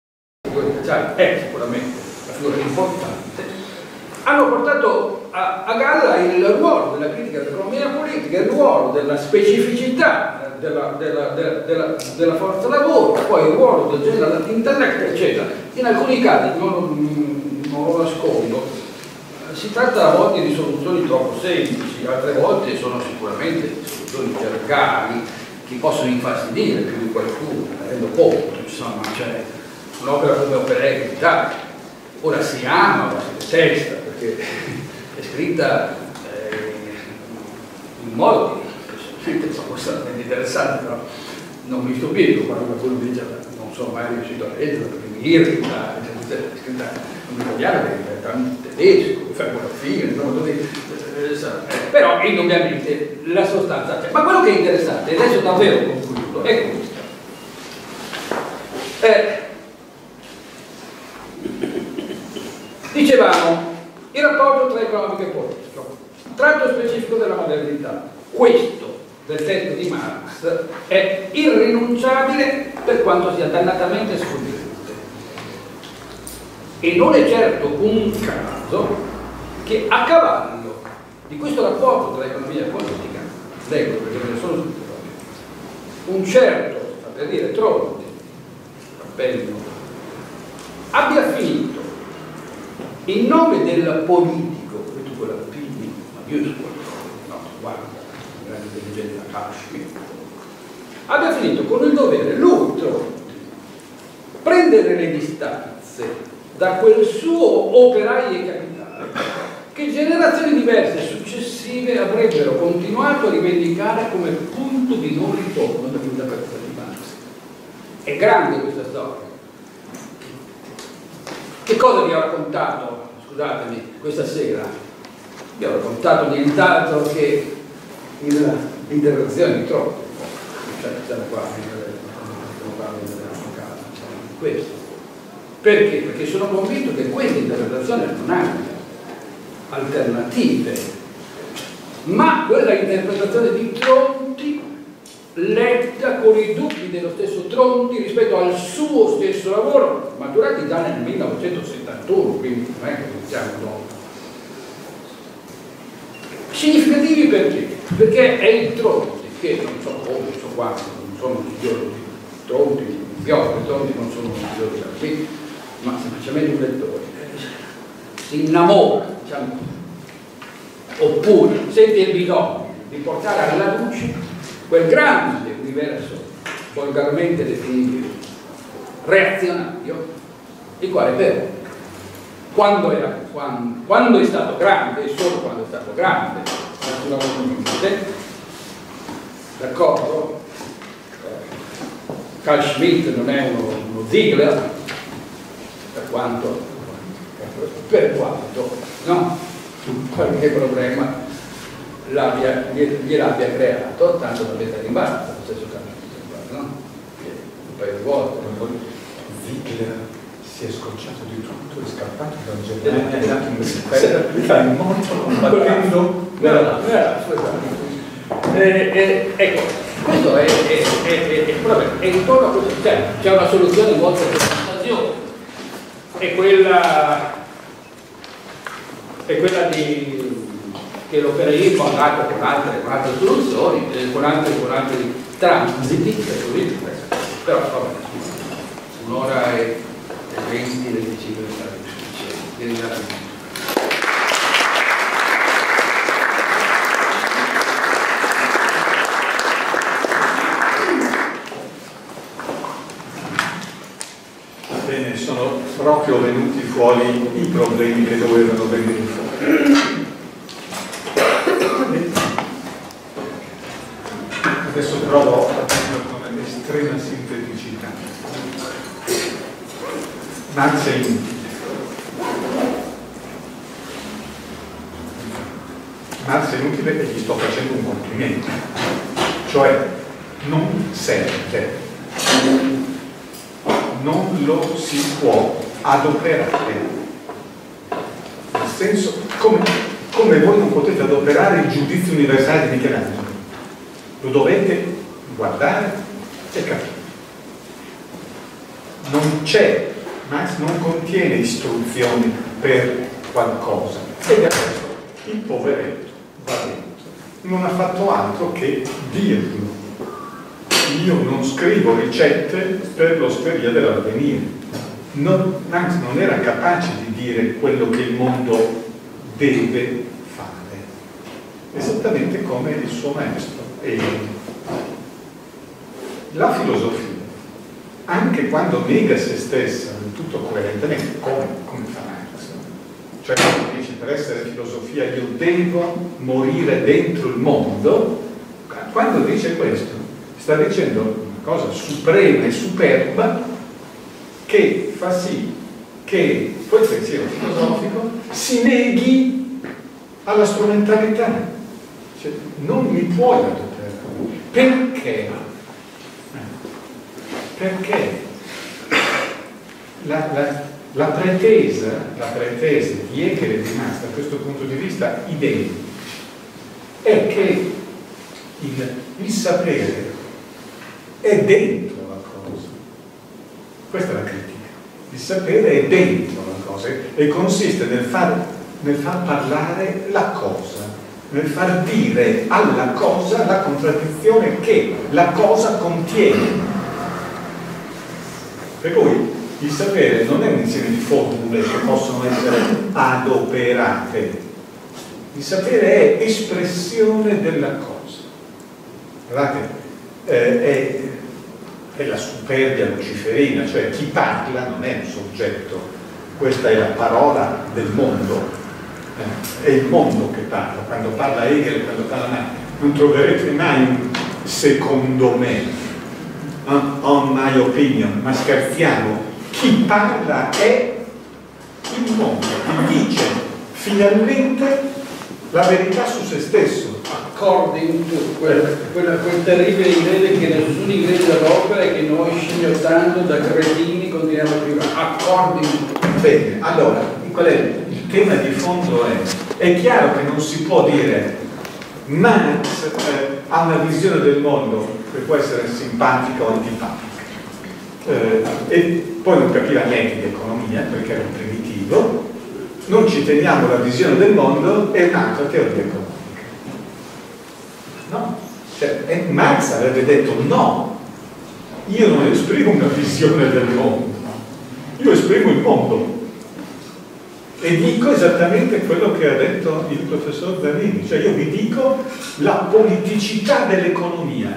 è sicuramente la figura importante, hanno portato a, a galla il ruolo della critica dell'economia politica, il ruolo della specificità della, della, della, della, della forza lavoro, poi il ruolo del general intellect, eccetera. In alcuni casi, non, non lo nascondo, si tratta a volte di soluzioni troppo semplici, altre volte sono sicuramente soluzioni cercali che possono infastidire più di qualcuno, me ne rendo conto, insomma, cioè, un'opera come Operaia Capitale, ora si ama, ma si detesta, perché è scritta eh, in modo che personalmente estremamente interessante, però non mi stupisco quando qualcuno dice non sono mai riuscito a leggerla perché mi irrita, è scritta in italiano, è tanto tedesco, fermo la fine, però indubbiamente la sostanza c'è. Ma quello che è interessante, e adesso davvero concludo, è questo. Eh, Dicevamo, il rapporto tra economico e politico, tratto specifico della modernità. Questo del testo di Marx è irrinunciabile per quanto sia dannatamente sfuggente. E non è certo un caso che a cavallo di questo rapporto tra economia e politica, leggo perché me ne sono tutti un certo, per dire Tronti, Cappello, abbia finito in nome del politico, vedo quella P maiuscola, no, guarda, grande intelligenza Kashmir, abbia finito con il dovere, lui, Tronti, prendere le distanze da quel suo operaio capitale che generazioni diverse successive avrebbero continuato a rivendicare come punto di non ritorno dell'interpretazione di Marx. È grande questa storia. Che cosa vi ho raccontato, scusatemi, questa sera? Vi ho raccontato nient'altro che l'interpretazione di Tronti, cioè stiamo qua, stiamo parlando della casa, questo. Perché? Perché sono convinto che questa interpretazione non ha alternative, ma quella interpretazione di Tronti letta con i dubbi dello stesso Tronti rispetto al suo stesso lavoro, maturati già nel millenovecentosettantuno, quindi non è che iniziamo dopo. Significativi perché? Perché è il Tronti che, non so come, non so quanto, non sono migliori di Tronti, di Piotr, Tronti non sono migliori da qui, ma semplicemente un lettore si innamora, diciamo, oppure sente il bisogno di portare alla luce quel grande universo volgarmente definito reazionario, il quale però quando, era, quando, quando è stato grande, e solo quando è stato grande, naturalmente, d'accordo? Carl Schmitt non è uno, uno Ziegler, per quanto, per quanto, no? Qualche problema gliel'abbia creato, tanto da mettere in barca, lo stesso caso, no? Un paio di volte. Ziegler si è scocciato di tutto, è scappato dal Germania, è andato in bicicletta, in moto, combattendo nella... Eh, eh, ecco, questo è, è, è, è, è, è intorno a questo, cioè, c'è una soluzione in molte presentazioni, è quella, è quella di, che l'operaismo ha dato con altre, con altre soluzioni, eh, con, altri, con altri transiti, per così, però vabbè, un'ora e venti, venticinque è stato sufficiente. Bene, sono proprio venuti fuori i problemi che dovevano venire fuori. Adesso provo a dirlo con estrema sinteticità. Marx è inutile. Marx è inutile e gli sto facendo un complimento. Cioè, non serve. Non lo si può adoperare. Nel senso, come, come voi non potete adoperare il giudizio universale di Michelangelo. Lo dovete guardare e capire. Non c'è, Marx non contiene istruzioni per qualcosa. E adesso il poveretto va dentro. Non ha fatto altro che dirlo. Io non scrivo ricette per l'osteria dell'avvenire. Non, Marx non era capace di dire quello che il mondo deve fare, esattamente come il suo maestro. E la filosofia, anche quando nega se stessa del tutto coerentemente, come, come fa Marx, cioè quando dice per essere filosofia io devo morire dentro il mondo, quando dice questo sta dicendo una cosa suprema e superba che fa sì che quel pensiero filosofico si neghi alla strumentalità. Cioè, non mi puoi adoperare. Perché? Perché la, la, la pretesa, la pretesa di Hegel e di Marx da questo punto di vista identici è che il, il sapere è dentro la cosa. Questa è la critica. Il sapere è dentro la cosa e consiste nel far, nel far parlare la cosa, nel far dire alla cosa la contraddizione che la cosa contiene. Per cui il sapere non è un insieme di formule che possono essere adoperate. Il sapere è espressione della cosa. Guardate, eh, è, è la superbia luciferina, cioè chi parla non è un soggetto, questa è la parola del mondo, eh, è il mondo che parla. Quando parla Hegel, quando parla Marx, non troverete mai un secondo me, on my opinion, ma scherziamo, chi parla è il mondo, che dice finalmente la verità su se stesso. According to quel, quel, quel terribile inglese che nessun inglese adopera e che noi scimmiottando da cretini continuiamo a scrivere. According to. Bene, allora, qual è il tema di fondo? È, è chiaro che non si può dire Marx eh, ha una visione del mondo che può essere simpatica o antipatica. Eh, e poi non capiva niente di economia perché era un primitivo. Non ci teniamo la visione del mondo e un'altra teoria economica. No? Cioè, e Marx avrebbe detto no, io non esprimo una visione del mondo, io esprimo il mondo. E dico esattamente quello che ha detto il professor Zanini, cioè io vi dico la politicità dell'economia.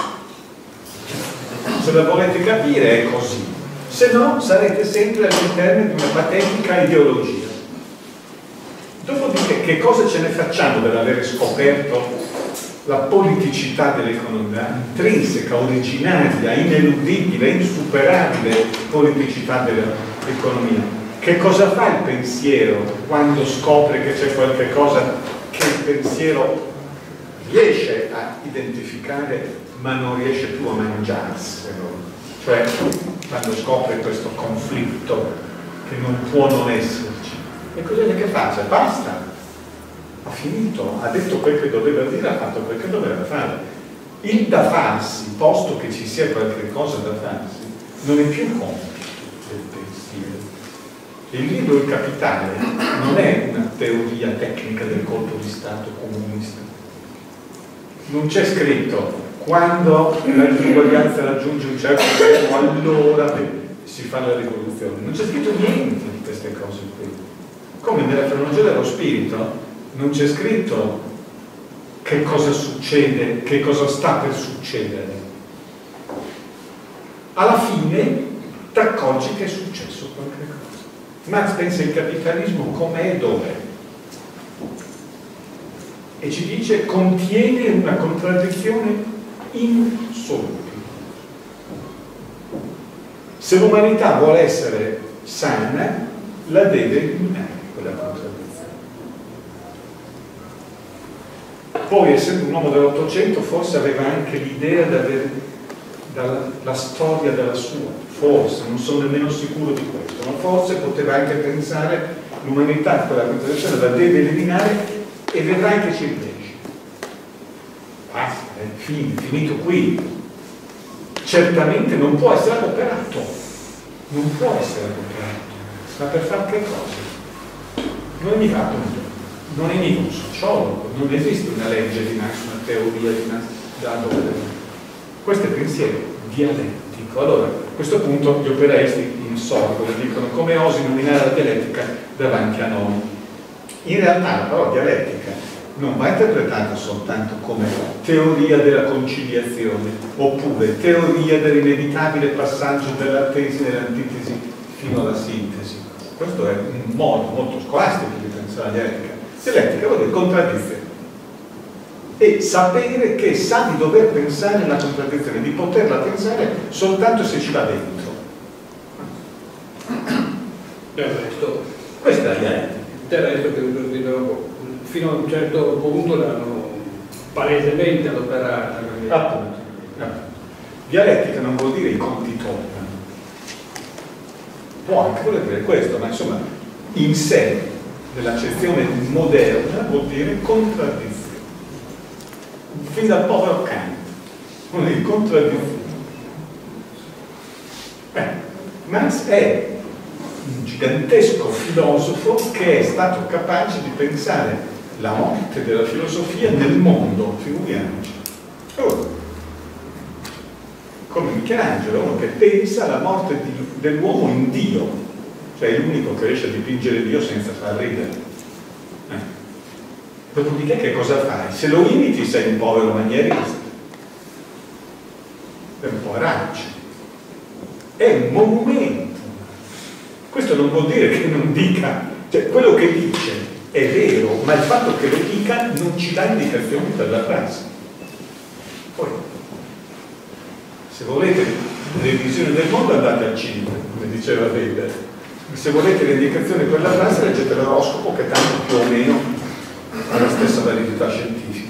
Se la volete capire è così, se no sarete sempre all'interno di una patetica ideologia. Dopodiché che cosa ce ne facciamo dell'avere scoperto la politicità dell'economia, intrinseca, originaria, ineludibile, insuperabile politicità dell'economia? Che cosa fa il pensiero quando scopre che c'è qualche cosa che il pensiero riesce a identificare ma non riesce più a mangiarselo? Cioè, quando scopre questo conflitto che non può non esserci. E cosa è che faccia? Basta, ha finito, ha detto quel che doveva dire, ha fatto quel che doveva fare. Il da farsi, posto che ci sia qualche cosa da farsi, non è più compito del pensiero. Il libro Il Capitale non è una teoria tecnica del colpo di Stato comunista. Non c'è scritto quando la disuguaglianza raggiunge un certo livello, allora beh, si fa la rivoluzione. Non c'è scritto niente di queste cose qui. Come nella filologia dello spirito non c'è scritto che cosa succede, che cosa sta per succedere. Alla fine ti accorgi che è successo qualche cosa. Marx pensa il capitalismo com'è e dov'è. E ci dice contiene una contraddizione insolubile. Se l'umanità vuole essere sana, la deve eliminare quella contraddizione. Poi, essendo un uomo dell'Ottocento, forse aveva anche l'idea di avere dalla, la storia della sua, forse, non sono nemmeno sicuro di questo, ma forse poteva anche pensare l'umanità quella contraddizione la deve eliminare e vedrai che ci riesce. Basta, è fin, finito qui. Certamente non può essere adoperato, non può essere adoperato, ma per fare che cosa? Non è mica appunto, non è mica un sociologo, non esiste una legge di Marx, una teoria di Marx da adoperare. Questo è pensiero dialettico. Allora, a questo punto gli operaisti insorgono e dicono come osi nominare la dialettica davanti a noi. In realtà la parola dialettica non va interpretata soltanto come teoria della conciliazione oppure teoria dell'inevitabile passaggio della tesi e dell'antitesi fino alla sintesi. Questo è un modo molto scolastico di pensare la dialettica. Dialettica vuol dire contraddizione e sapere che sa di dover pensare nella contraddizione, di poterla pensare soltanto se ci va dentro. Del resto, questa è la dialettica. Del resto che fino a un certo punto l'hanno palesemente adoperata. Appunto. No. Dialettica non vuol dire i conti tornano. Può anche voler dire questo, ma insomma, in sé, nell'accezione moderna, vuol dire contraddizione. Fin dal povero Kant, vuol dire contraddizione. Eh, Marx è un gigantesco filosofo che è stato capace di pensare la morte della filosofia nel mondo, figuriamoci. Oh. Come Michelangelo, uno che pensa alla morte di, dell'uomo in Dio, cioè è l'unico che riesce a dipingere Dio senza far ridere. Eh. Dopodiché che cosa fai? Se lo imiti sei un povero manierista, è un poveraccio, è un monumento. Questo non vuol dire che non dica, cioè quello che dice è vero, ma il fatto che lo dica non ci dà indicazioni per la prassi. Poi, se volete le visioni del mondo andate al cinema, come diceva Weber. Se volete le indicazioni per la prassi leggete l'oroscopo che tanto più o meno ha la stessa validità scientifica.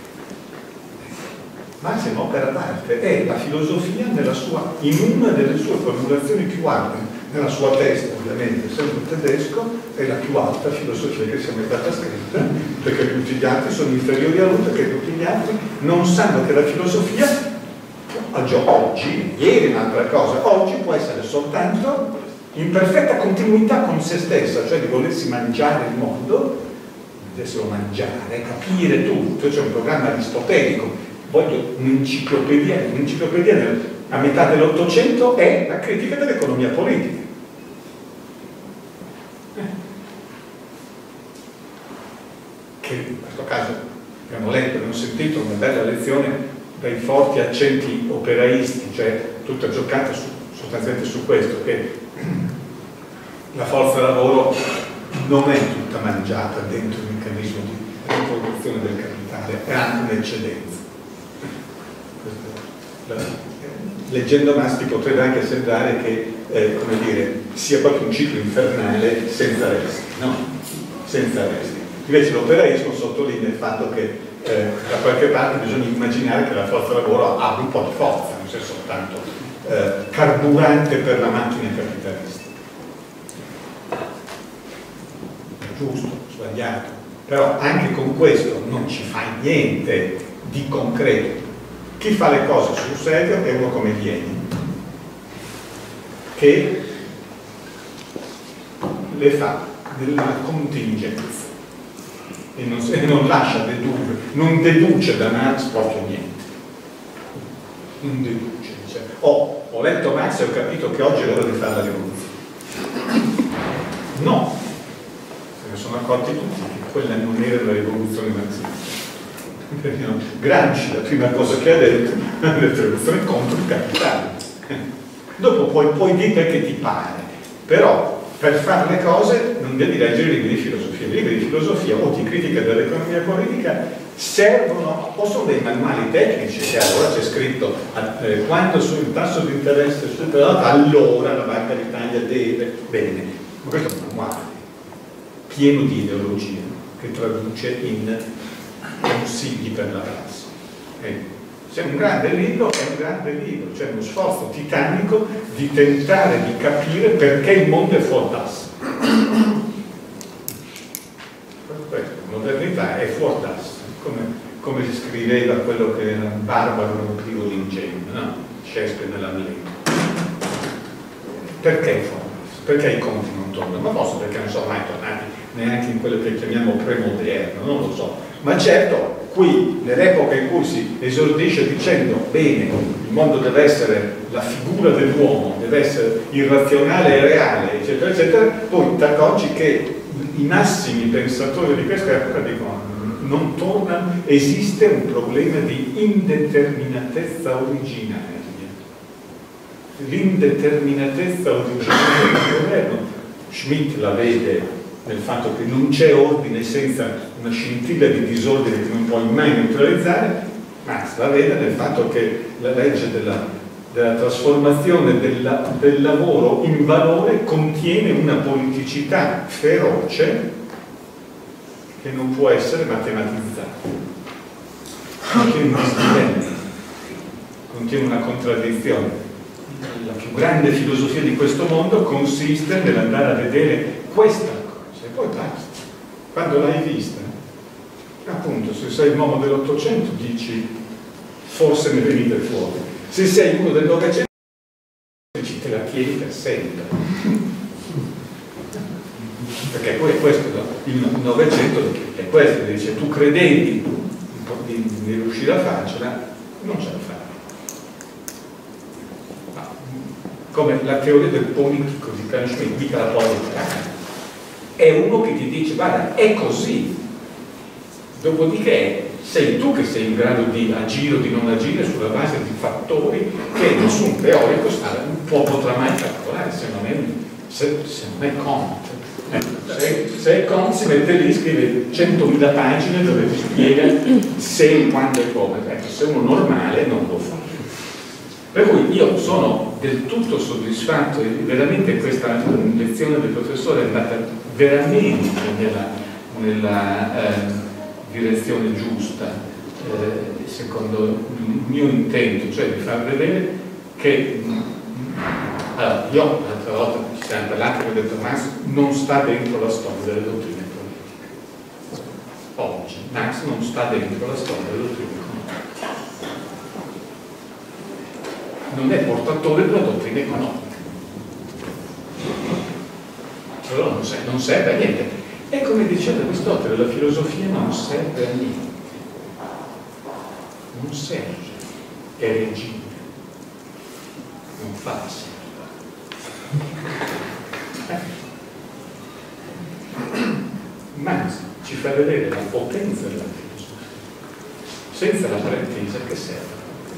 Ma se un'opera d'arte è la filosofia nella sua, in una delle sue formulazioni più alte. Nella sua testa, ovviamente, essendo tedesco, è la più alta filosofia che sia mai stata scritta, perché tutti gli altri sono inferiori a lui, perché tutti gli altri non sanno che la filosofia, oggi, ieri un'altra cosa, oggi può essere soltanto in perfetta continuità con se stessa, cioè di volersi mangiare il mondo, volerselo mangiare, capire tutto, c'è un programma aristotelico, voglio un'enciclopedia, un'enciclopedia a metà dell'Ottocento è la critica dell'economia politica. Che in questo caso abbiamo letto, abbiamo sentito una bella lezione dai forti accenti operaisti, cioè tutta giocata su, sostanzialmente su questo, che la forza lavoro non è tutta mangiata dentro il meccanismo di riproduzione del capitale, è anche un'eccedenza. Leggendo Marx potrebbe anche sembrare che eh, come dire, sia proprio un ciclo infernale senza resti, no? Senza resti. Invece l'operaismo sottolinea il fatto che eh, da qualche parte bisogna immaginare che la forza lavoro ha un po' di forza, non sia soltanto eh, carburante per la macchina capitalista. giusto, sbagliato, però anche con questo non ci fai niente di concreto. Chi fa le cose sul serio è uno come Vieni, che le fa nella contingenza e non, e non lascia dedurre, non deduce da Marx proprio niente, non deduce, dice oh, ho letto Marx e ho capito che oggi è l'ora di fare la rivoluzione. No, se ne sono accorti tutti che quella non era la rivoluzione marxista. Gramsci la prima cosa che ha detto è la rivoluzione contro il capitale. Dopo puoi, puoi dire che ti pare, però per fare le cose non devi leggere libri di filosofia. I libri di filosofia o di critica dell'economia politica servono, o sono dei manuali tecnici, che allora c'è scritto eh, quando sul tasso di interesse è superato, allora la Banca d'Italia deve, bene, ma questo è un manuale pieno di ideologia che traduce in consigli per la prassi. Eh. C'è un grande libro, è un grande libro, c'è uno sforzo titanico di tentare di capire perché il mondo è fuori tasso. La modernità è fuori tasso, come, come si scriveva quello che era barbaro, privo di ingegno, no? Shakespeare nell'Amleto. Perché è fuori tasso? Perché i conti non tornano? Ma forse perché non sono mai tornati neanche in quello che chiamiamo premoderno, non lo so. Ma certo, qui, nell'epoca in cui si esordisce dicendo bene, il mondo deve essere la figura dell'uomo, deve essere irrazionale e reale, eccetera, eccetera, poi ti accorgi che i massimi pensatori di questa epoca dicono non tornano, esiste un problema di indeterminatezza originaria. L'indeterminatezza originaria del governo, Schmitt la vede nel fatto che non c'è ordine senza una scintilla di disordine che non puoi mai neutralizzare, Marx la vede nel fatto che la legge della, della trasformazione della, del lavoro in valore contiene una politicità feroce che non può essere matematizzata, contiene un disdilemma, contiene una contraddizione. La più grande filosofia di questo mondo consiste nell'andare a vedere questa cosa e poi basta. Quando l'hai vista, appunto, se sei un uomo dell'Ottocento dici forse ne venite fuori, se sei uno del Novecento dici te la tieni per sempre, perché poi è questo, il Novecento è questo, dice tu credevi di, di riuscire a farcela, non ce la fai. Come la teoria del politico di Carl Schmitt, mica la puoi fare. È uno che ti dice guarda è così, dopodiché sei tu che sei in grado di agire o di non agire sulla base di fattori che nessun teorico può, potrà mai calcolare se non è, se, se non è Comte. Eh, se, se Comte si mette lì, scrive centomila pagine dove ti spiega se, quando e come. Ecco, se uno normale non lo fa. Per cui io sono del tutto soddisfatto e veramente questa lezione del professore è andata veramente nella, nella eh, direzione giusta, eh, secondo il mio intento, cioè di far vedere che allora, io l'altra volta ci siamo parlati, ho detto Marx non sta dentro la storia delle dottrine politiche. Oggi Marx non sta dentro la storia delle dottrine politiche. Non è portatore della dottrina economica, allora non serve, non serve a niente. E come diceva Aristotele, la filosofia non serve a niente, non serve, è regime, non fa serve. Marx ci fa vedere la potenza della filosofia, senza la pretesa che serve.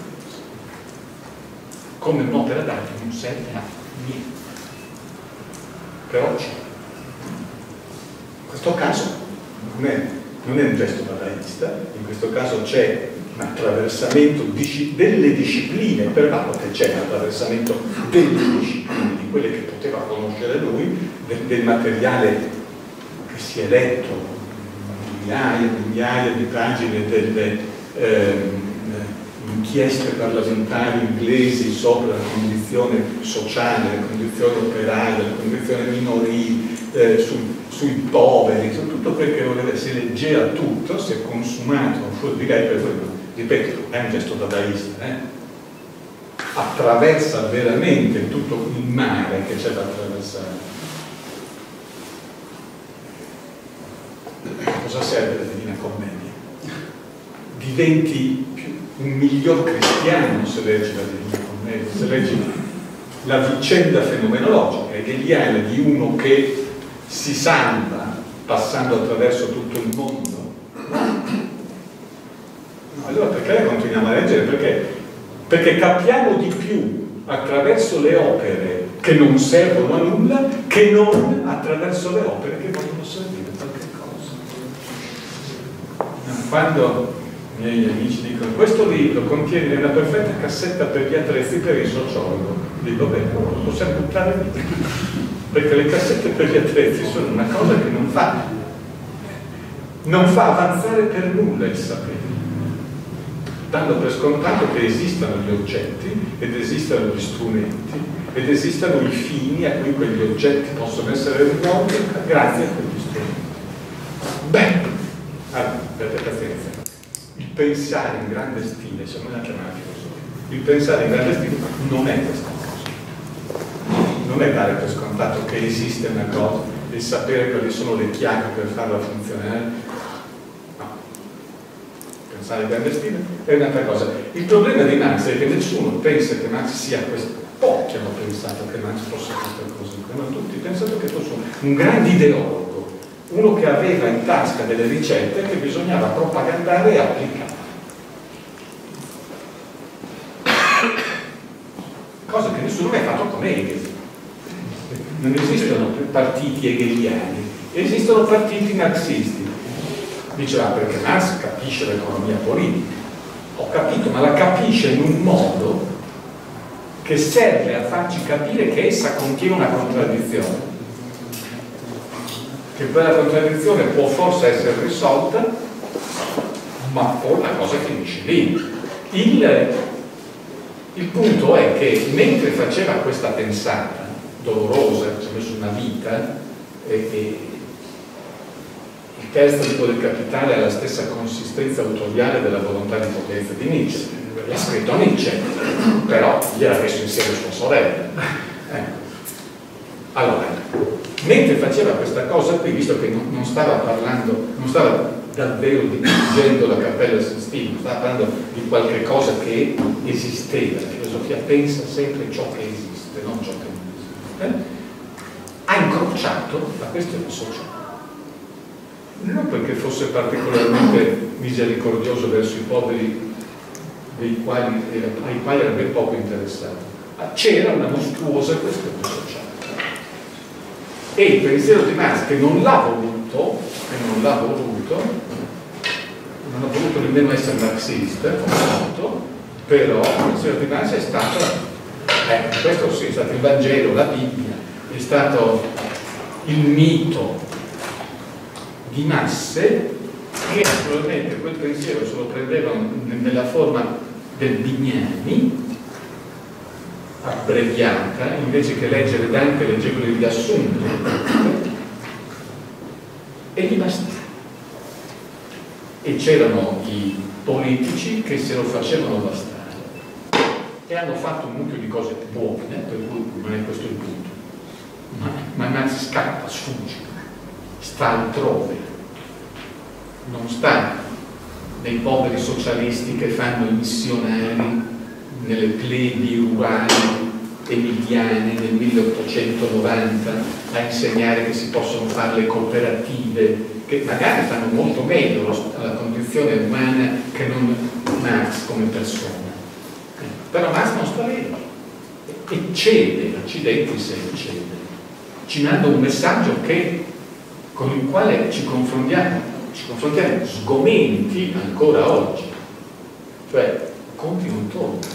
Come un'opera d'arte non serve a niente, però c'è. In questo caso non è, non è un gesto dadaista, in questo caso c'è un attraversamento delle discipline, però che c'è un attraversamento delle discipline, di quelle che poteva conoscere lui, del, del materiale che si è letto, migliaia e migliaia di pagine delle eh, inchieste parlamentari inglesi sopra la condizione sociale, la condizione operaia, la condizione minorile, eh, su, sui poveri, su tutto quel che voleva, si leggeva tutto, si è consumato un fuori di lei, per cui, ripeto, è un gesto dadaista, eh? Attraversa veramente tutto il mare che c'è da attraversare. Cosa serve la Divina Commedia? Diventi più, un miglior cristiano se leggi la Divina Commedia, se leggi la vicenda fenomenologica hegeliana di uno che si salva passando attraverso tutto il mondo. Allora perché continuiamo a leggere? Perché? Perché capiamo di più attraverso le opere che non servono a nulla che non attraverso le opere che vogliono servire a qualche cosa. Quando i miei amici dicono questo libro contiene una perfetta cassetta per gli attrezzi per il sociologo, dico bene, lo possiamo buttare via, perché le cassette per gli attrezzi sono una cosa che non fa non fa avanzare per nulla il sapere, dando per scontato che esistano gli oggetti ed esistano gli strumenti ed esistano i fini a cui quegli oggetti possono essere rivolti grazie a quegli strumenti. Beh, allora, avete pazienza. Il pensare in grande stile, se non la chiamata filosofia, il pensare in grande stile non è questa cosa. Non è dare per scontato che esiste una cosa e sapere quali sono le chiavi per farla funzionare. No. Pensare in grande stile è un'altra cosa. Il problema di Marx è che nessuno pensa che Marx sia questo. Pochi hanno pensato che Marx fosse questa cosa, ma tutti pensano che fosse un grande ideologo. Uno che aveva in tasca delle ricette che bisognava propagandare e applicare. Cosa che nessuno mai ha fatto con Hegel. Non esistono partiti hegeliani, esistono partiti marxisti. Diceva perché Marx capisce l'economia politica. Ho capito, ma la capisce in un modo che serve a farci capire che essa contiene una contraddizione. Che quella contraddizione può forse essere risolta, ma poi la cosa finisce lì. Il, il punto è che mentre faceva questa pensata dolorosa, ci ha messo una vita, e, e il terzo tipo del capitale ha la stessa consistenza autoriale della volontà di potenza di Nietzsche, l'ha scritto Nietzsche, però gli era messo insieme sua sorella. Ecco. Allora, mentre faceva questa cosa qui, visto che non, non stava parlando, non stava davvero dipingendo la Cappella Sistina, stava parlando di qualche cosa che esisteva. La filosofia pensa sempre ciò che esiste, non ciò che non esiste. Eh? Ha incrociato la questione sociale. Non perché fosse particolarmente misericordioso verso i poveri dei quali, ai quali era ben poco interessato, ma c'era una mostruosa questione sociale. E il pensiero di Marx, che non l'ha voluto, che non l'ha voluto, non ha voluto nemmeno essere marxista, voluto, però il pensiero di Marx è stato, eh, questo sì, è stato il Vangelo, la Bibbia, è stato il mito di masse che naturalmente quel pensiero se lo prendevano nella forma del Bignami, abbreviata, invece che leggere Dante leggevo il riassunto e gli bastava. E c'erano i politici che se lo facevano bastare e hanno fatto un mucchio di cose buone, per cui non è questo il punto, ma, ma Marx scappa, sfugge, sta altrove, non sta nei poveri socialisti che fanno i missionari nelle plebi rurali emiliane nel milleottocentonovanta a insegnare che si possono fare le cooperative, che magari fanno molto meglio la condizione umana che non Marx come persona. Però Marx non sta lì e cede, accidenti se cede, ci manda un messaggio che, con il quale ci confrontiamo, ci confrontiamo sgomenti ancora oggi, cioè conti non tornano.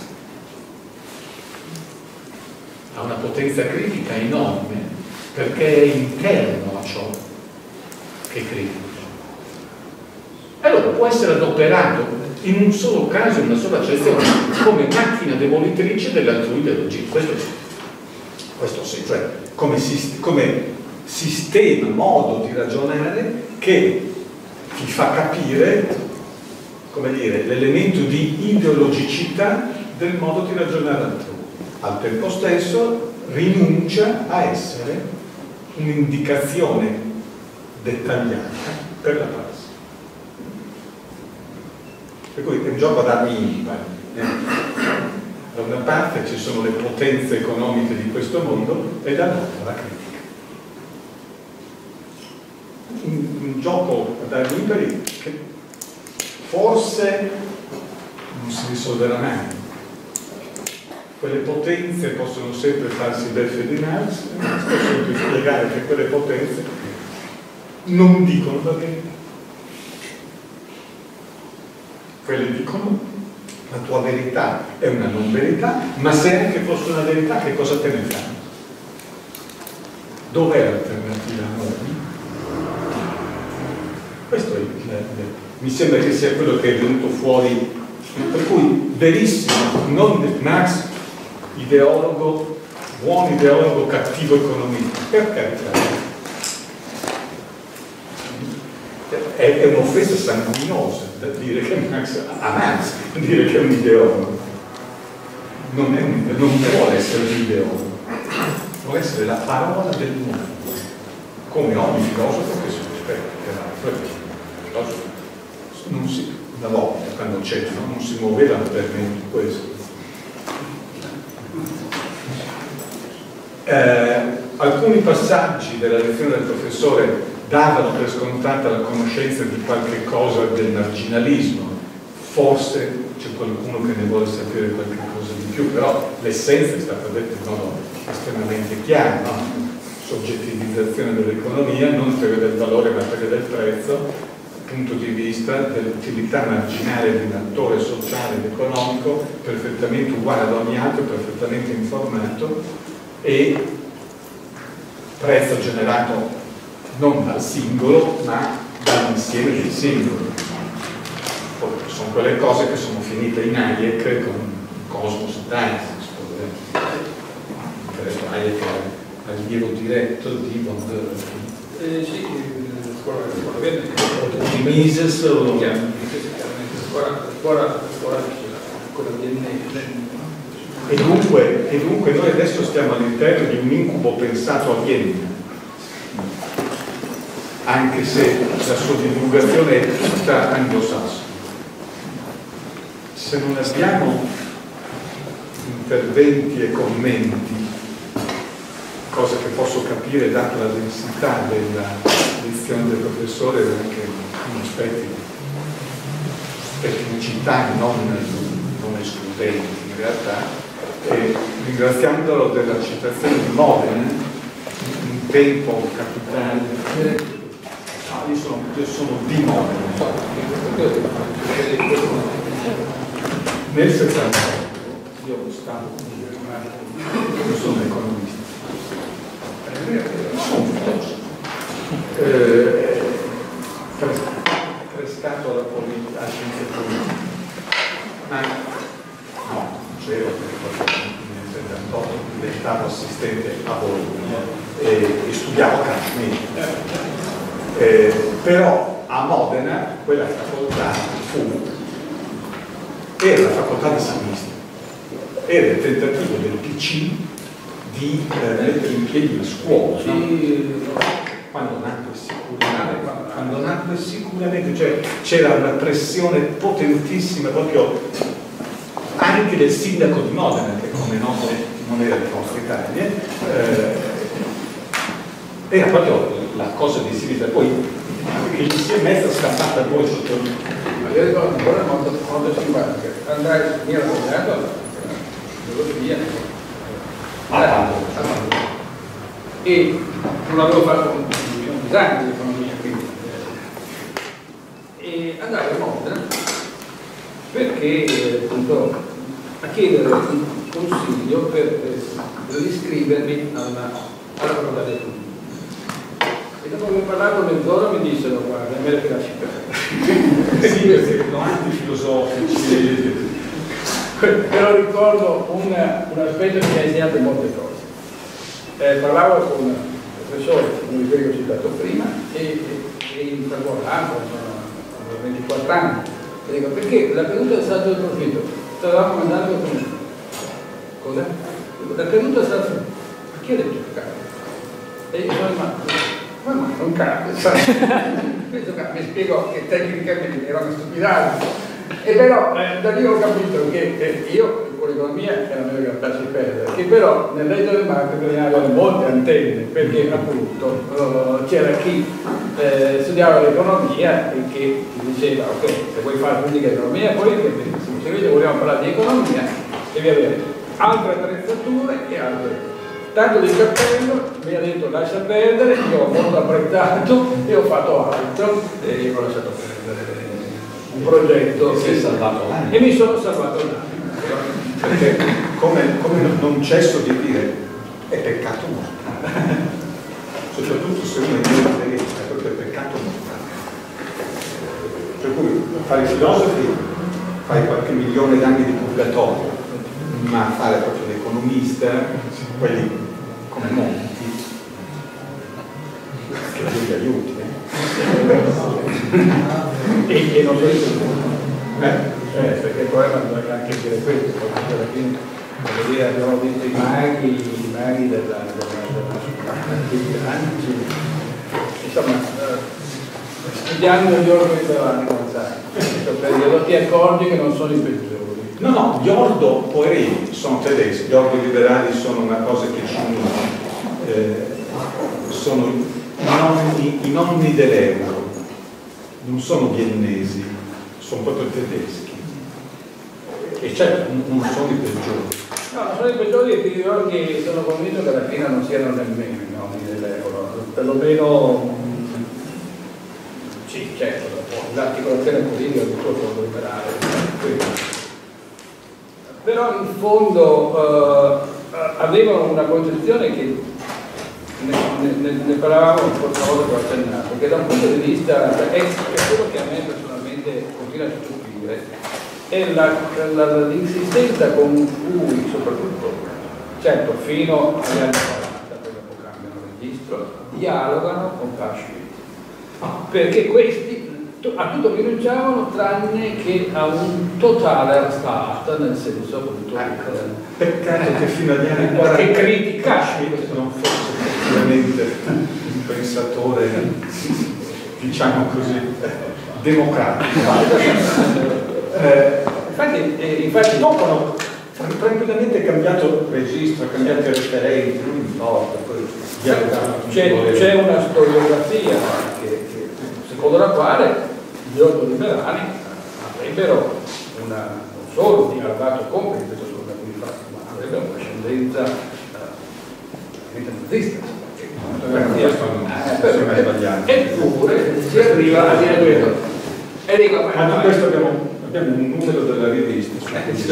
Ha una potenza critica enorme perché è interno a ciò che critica. Allora può essere adoperato in un solo caso, in una sola accezione, come macchina demolitrice delle altrui ideologie. Questo sì, questo sì, cioè come, si, come sistema, modo di ragionare che ti fa capire, come dire, l'elemento di ideologicità del modo di ragionare altrui. Al tempo stesso rinuncia a essere un'indicazione dettagliata per la prassi. Per cui è un gioco ad armi impari. Da una parte ci sono le potenze economiche di questo mondo e dall'altra la critica. Un, un gioco ad armi impari che forse non si risolverà mai. Quelle potenze possono sempre farsi beffe di Marx, ma possono spiegare che quelle potenze non dicono la verità. Quelle dicono la tua verità è una non verità, ma se anche fosse una verità, che cosa te ne fanno? Dov'è l'alternativa a noi? Questo è il, mi sembra che sia quello che è venuto fuori, per cui verissimo, non Marx ideologo, buon ideologo, cattivo economista, per carità. È, è un'offesa sanguinosa da dire che Marx, a Marx dire che è un ideologo. Non, è un, non vuole essere un ideologo, vuole essere la parola del mondo, come ogni filosofo che si rispetta, che l'altro non si, una volta quando c'erano non si muovevano per meno di questo. Eh, alcuni passaggi della lezione del professore davano per scontata la conoscenza di qualche cosa del marginalismo, forse c'è qualcuno che ne vuole sapere qualche cosa di più, però l'essenza è stata detta in modo estremamente chiaro, no? Soggettivizzazione dell'economia, non teoria del valore ma teoria del prezzo, punto di vista dell'utilità marginale di un attore sociale ed economico perfettamente uguale ad ogni altro, perfettamente informato, e prezzo generato non dal singolo ma dall'insieme dei singoli. Poi sono quelle cose che sono finite in Hayek con Cosmos Dynamics, per esempio Hayek è allievo diretto di von Dürr. Eh, sì, scuola, scuola verde. Di Mises o... Scuola, scuola, scuola, quella di E dunque, e dunque noi adesso stiamo all'interno di un incubo pensato a Vienna, anche se la sua divulgazione è tutta anglosassone. Se non abbiamo interventi e commenti, cosa che posso capire data la densità della lezione del professore e anche in aspetti tecnicità non, non escludenti in realtà, e ringraziandolo della citazione di Modena, un tempo capitale. No, io sono, io sono di Modena. Nel settantotto io stato, io sono economista, sono filosofo, eh, prestato alla politica, a scienze politiche, ma no, c'ero perché nel settantotto diventavo assistente a Bologna e, e studiavo Kant. Eh, però a Modena quella facoltà fu, era la facoltà di sinistra, era il tentativo del P C di eh, mettere in piedi la scuola, no? Quando nacque sicuramente, quando nacque sicuramente, cioè c'era una pressione potentissima proprio anche del sindaco di Modena, che come noto non era di Forza Italia, eh, era proprio la cosa di sinistra, poi il si è mezza scappata poi sotto. Ma io ricordo ancora quando cinquanta, andai, mi ero laureato alla filosofia Ah, e non avevo fatto un, un disegno di economia, quindi e andai a Modena perché appunto a chiedere un consiglio per, per iscrivermi alla, alla facoltà di economia. E dopo aver parlato mezz'ora mi dissero: guarda, è meglio che lasci perdere. Sì, perché sono antifilosofici. Però ricordo un, un aspetto che mi ha insegnato molte cose. Eh, parlavo con professore, uno di quelli che ho citato prima, e, e in Fragolampo, sono ventiquattro anni. E dico, perché la caduta del saldo del profitto? Stavamo andando come... Cosa? La caduta del saldo del profitto. Perché ha detto che cade? E io sono rimasto, ma no, non cade, sai? Mi spiego che tecnicamente era una stupidata. E però eh, da lì ho capito che eh, io con l'economia era meglio che lasci perdere, che però nel resto del marketing bisognava avere molte antenne, perché appunto uh, c'era chi eh, studiava l'economia e che ti diceva ok, se vuoi fare pubblica economia poi è benissimo, se invece vogliamo parlare di economia devi avere altre attrezzature e altre. Tanto di cappello mi ha detto lascia perdere, io ho molto apprezzato e ho fatto altro e ho lasciato perdere un progetto e si è salvato l'anima. E mi sono salvato l'anima. Perché come, come non cesso di dire è peccato mortale. Soprattutto se uno è intelligente, è proprio peccato mortale. Per cui fare filosofi fai qualche milione d'anni di purgatorio, ma fare proprio l'economista, quelli come Monti, che Dio ti aiuti, eh? e, e non so se eh, eh, perché il problema bisogna anche dire questo, perché alla fine voglio dire, abbiamo visto i maghi, i maghi della, della, della insomma eh, studiando gli ordi liberali non sai, ti accorgi che non sono i peggiori. No, no, gli ordo poerini sono tedeschi, gli ordo liberali sono una cosa che ci unisce, eh, sono i nonni, i nonni dell'euro, non sono viennesi, sono proprio tedeschi. E certo, non sono i peggiori. No, non sono i peggiori e ti dirò che sono convinto che alla fine non siano nemmeno i nonni dell'euro, perlomeno sì, certo, l'articolazione politica di tutto il liberale, quindi. Però in fondo eh, avevano una concezione che ne, ne, ne parlavamo forse una volta che ho accennato, che da un punto di vista è, è quello che a me personalmente continua a stupire, è l'insistenza con cui soprattutto, certo fino agli anni quaranta, poi dopo cambiano registro, dialogano con Auschwitz, perché questi a tutto rinunciavano tranne che a un totale Staat, nel senso appunto ecco, peccato che fino agli anni quaranta che criticassi non fosse effettivamente un pensatore, diciamo così, democratico. eh, infatti, eh, infatti dopo no, tranquillamente cambiato registro, cambiato referenti, non importa, poi c'è una storiografia che, che, secondo la quale gli ordoliberali avrebbero una, non solo di garbato compito, questo sono alcuni fatti, ma avrebbero una ascendenza eh, nazista. Eppure si arriva a dire questo. E dico, ma di questo abbiamo, abbiamo un numero della rivista.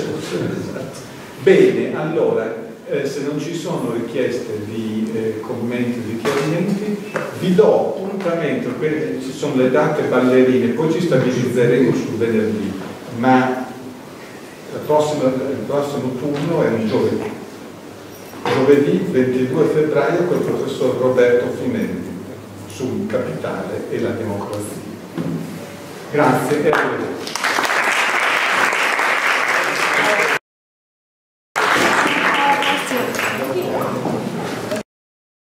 Bene, allora, eh, se non ci sono richieste di eh, commenti o di chiarimenti, vi do appuntamento, ci sono le date ballerine, poi ci stabilizzeremo sul venerdì, ma la prossima, il prossimo turno è un giovedì. Giovedì ventidue febbraio con il professor Roberto Finelli sul Capitale e la democrazia. Grazie e arrivederci.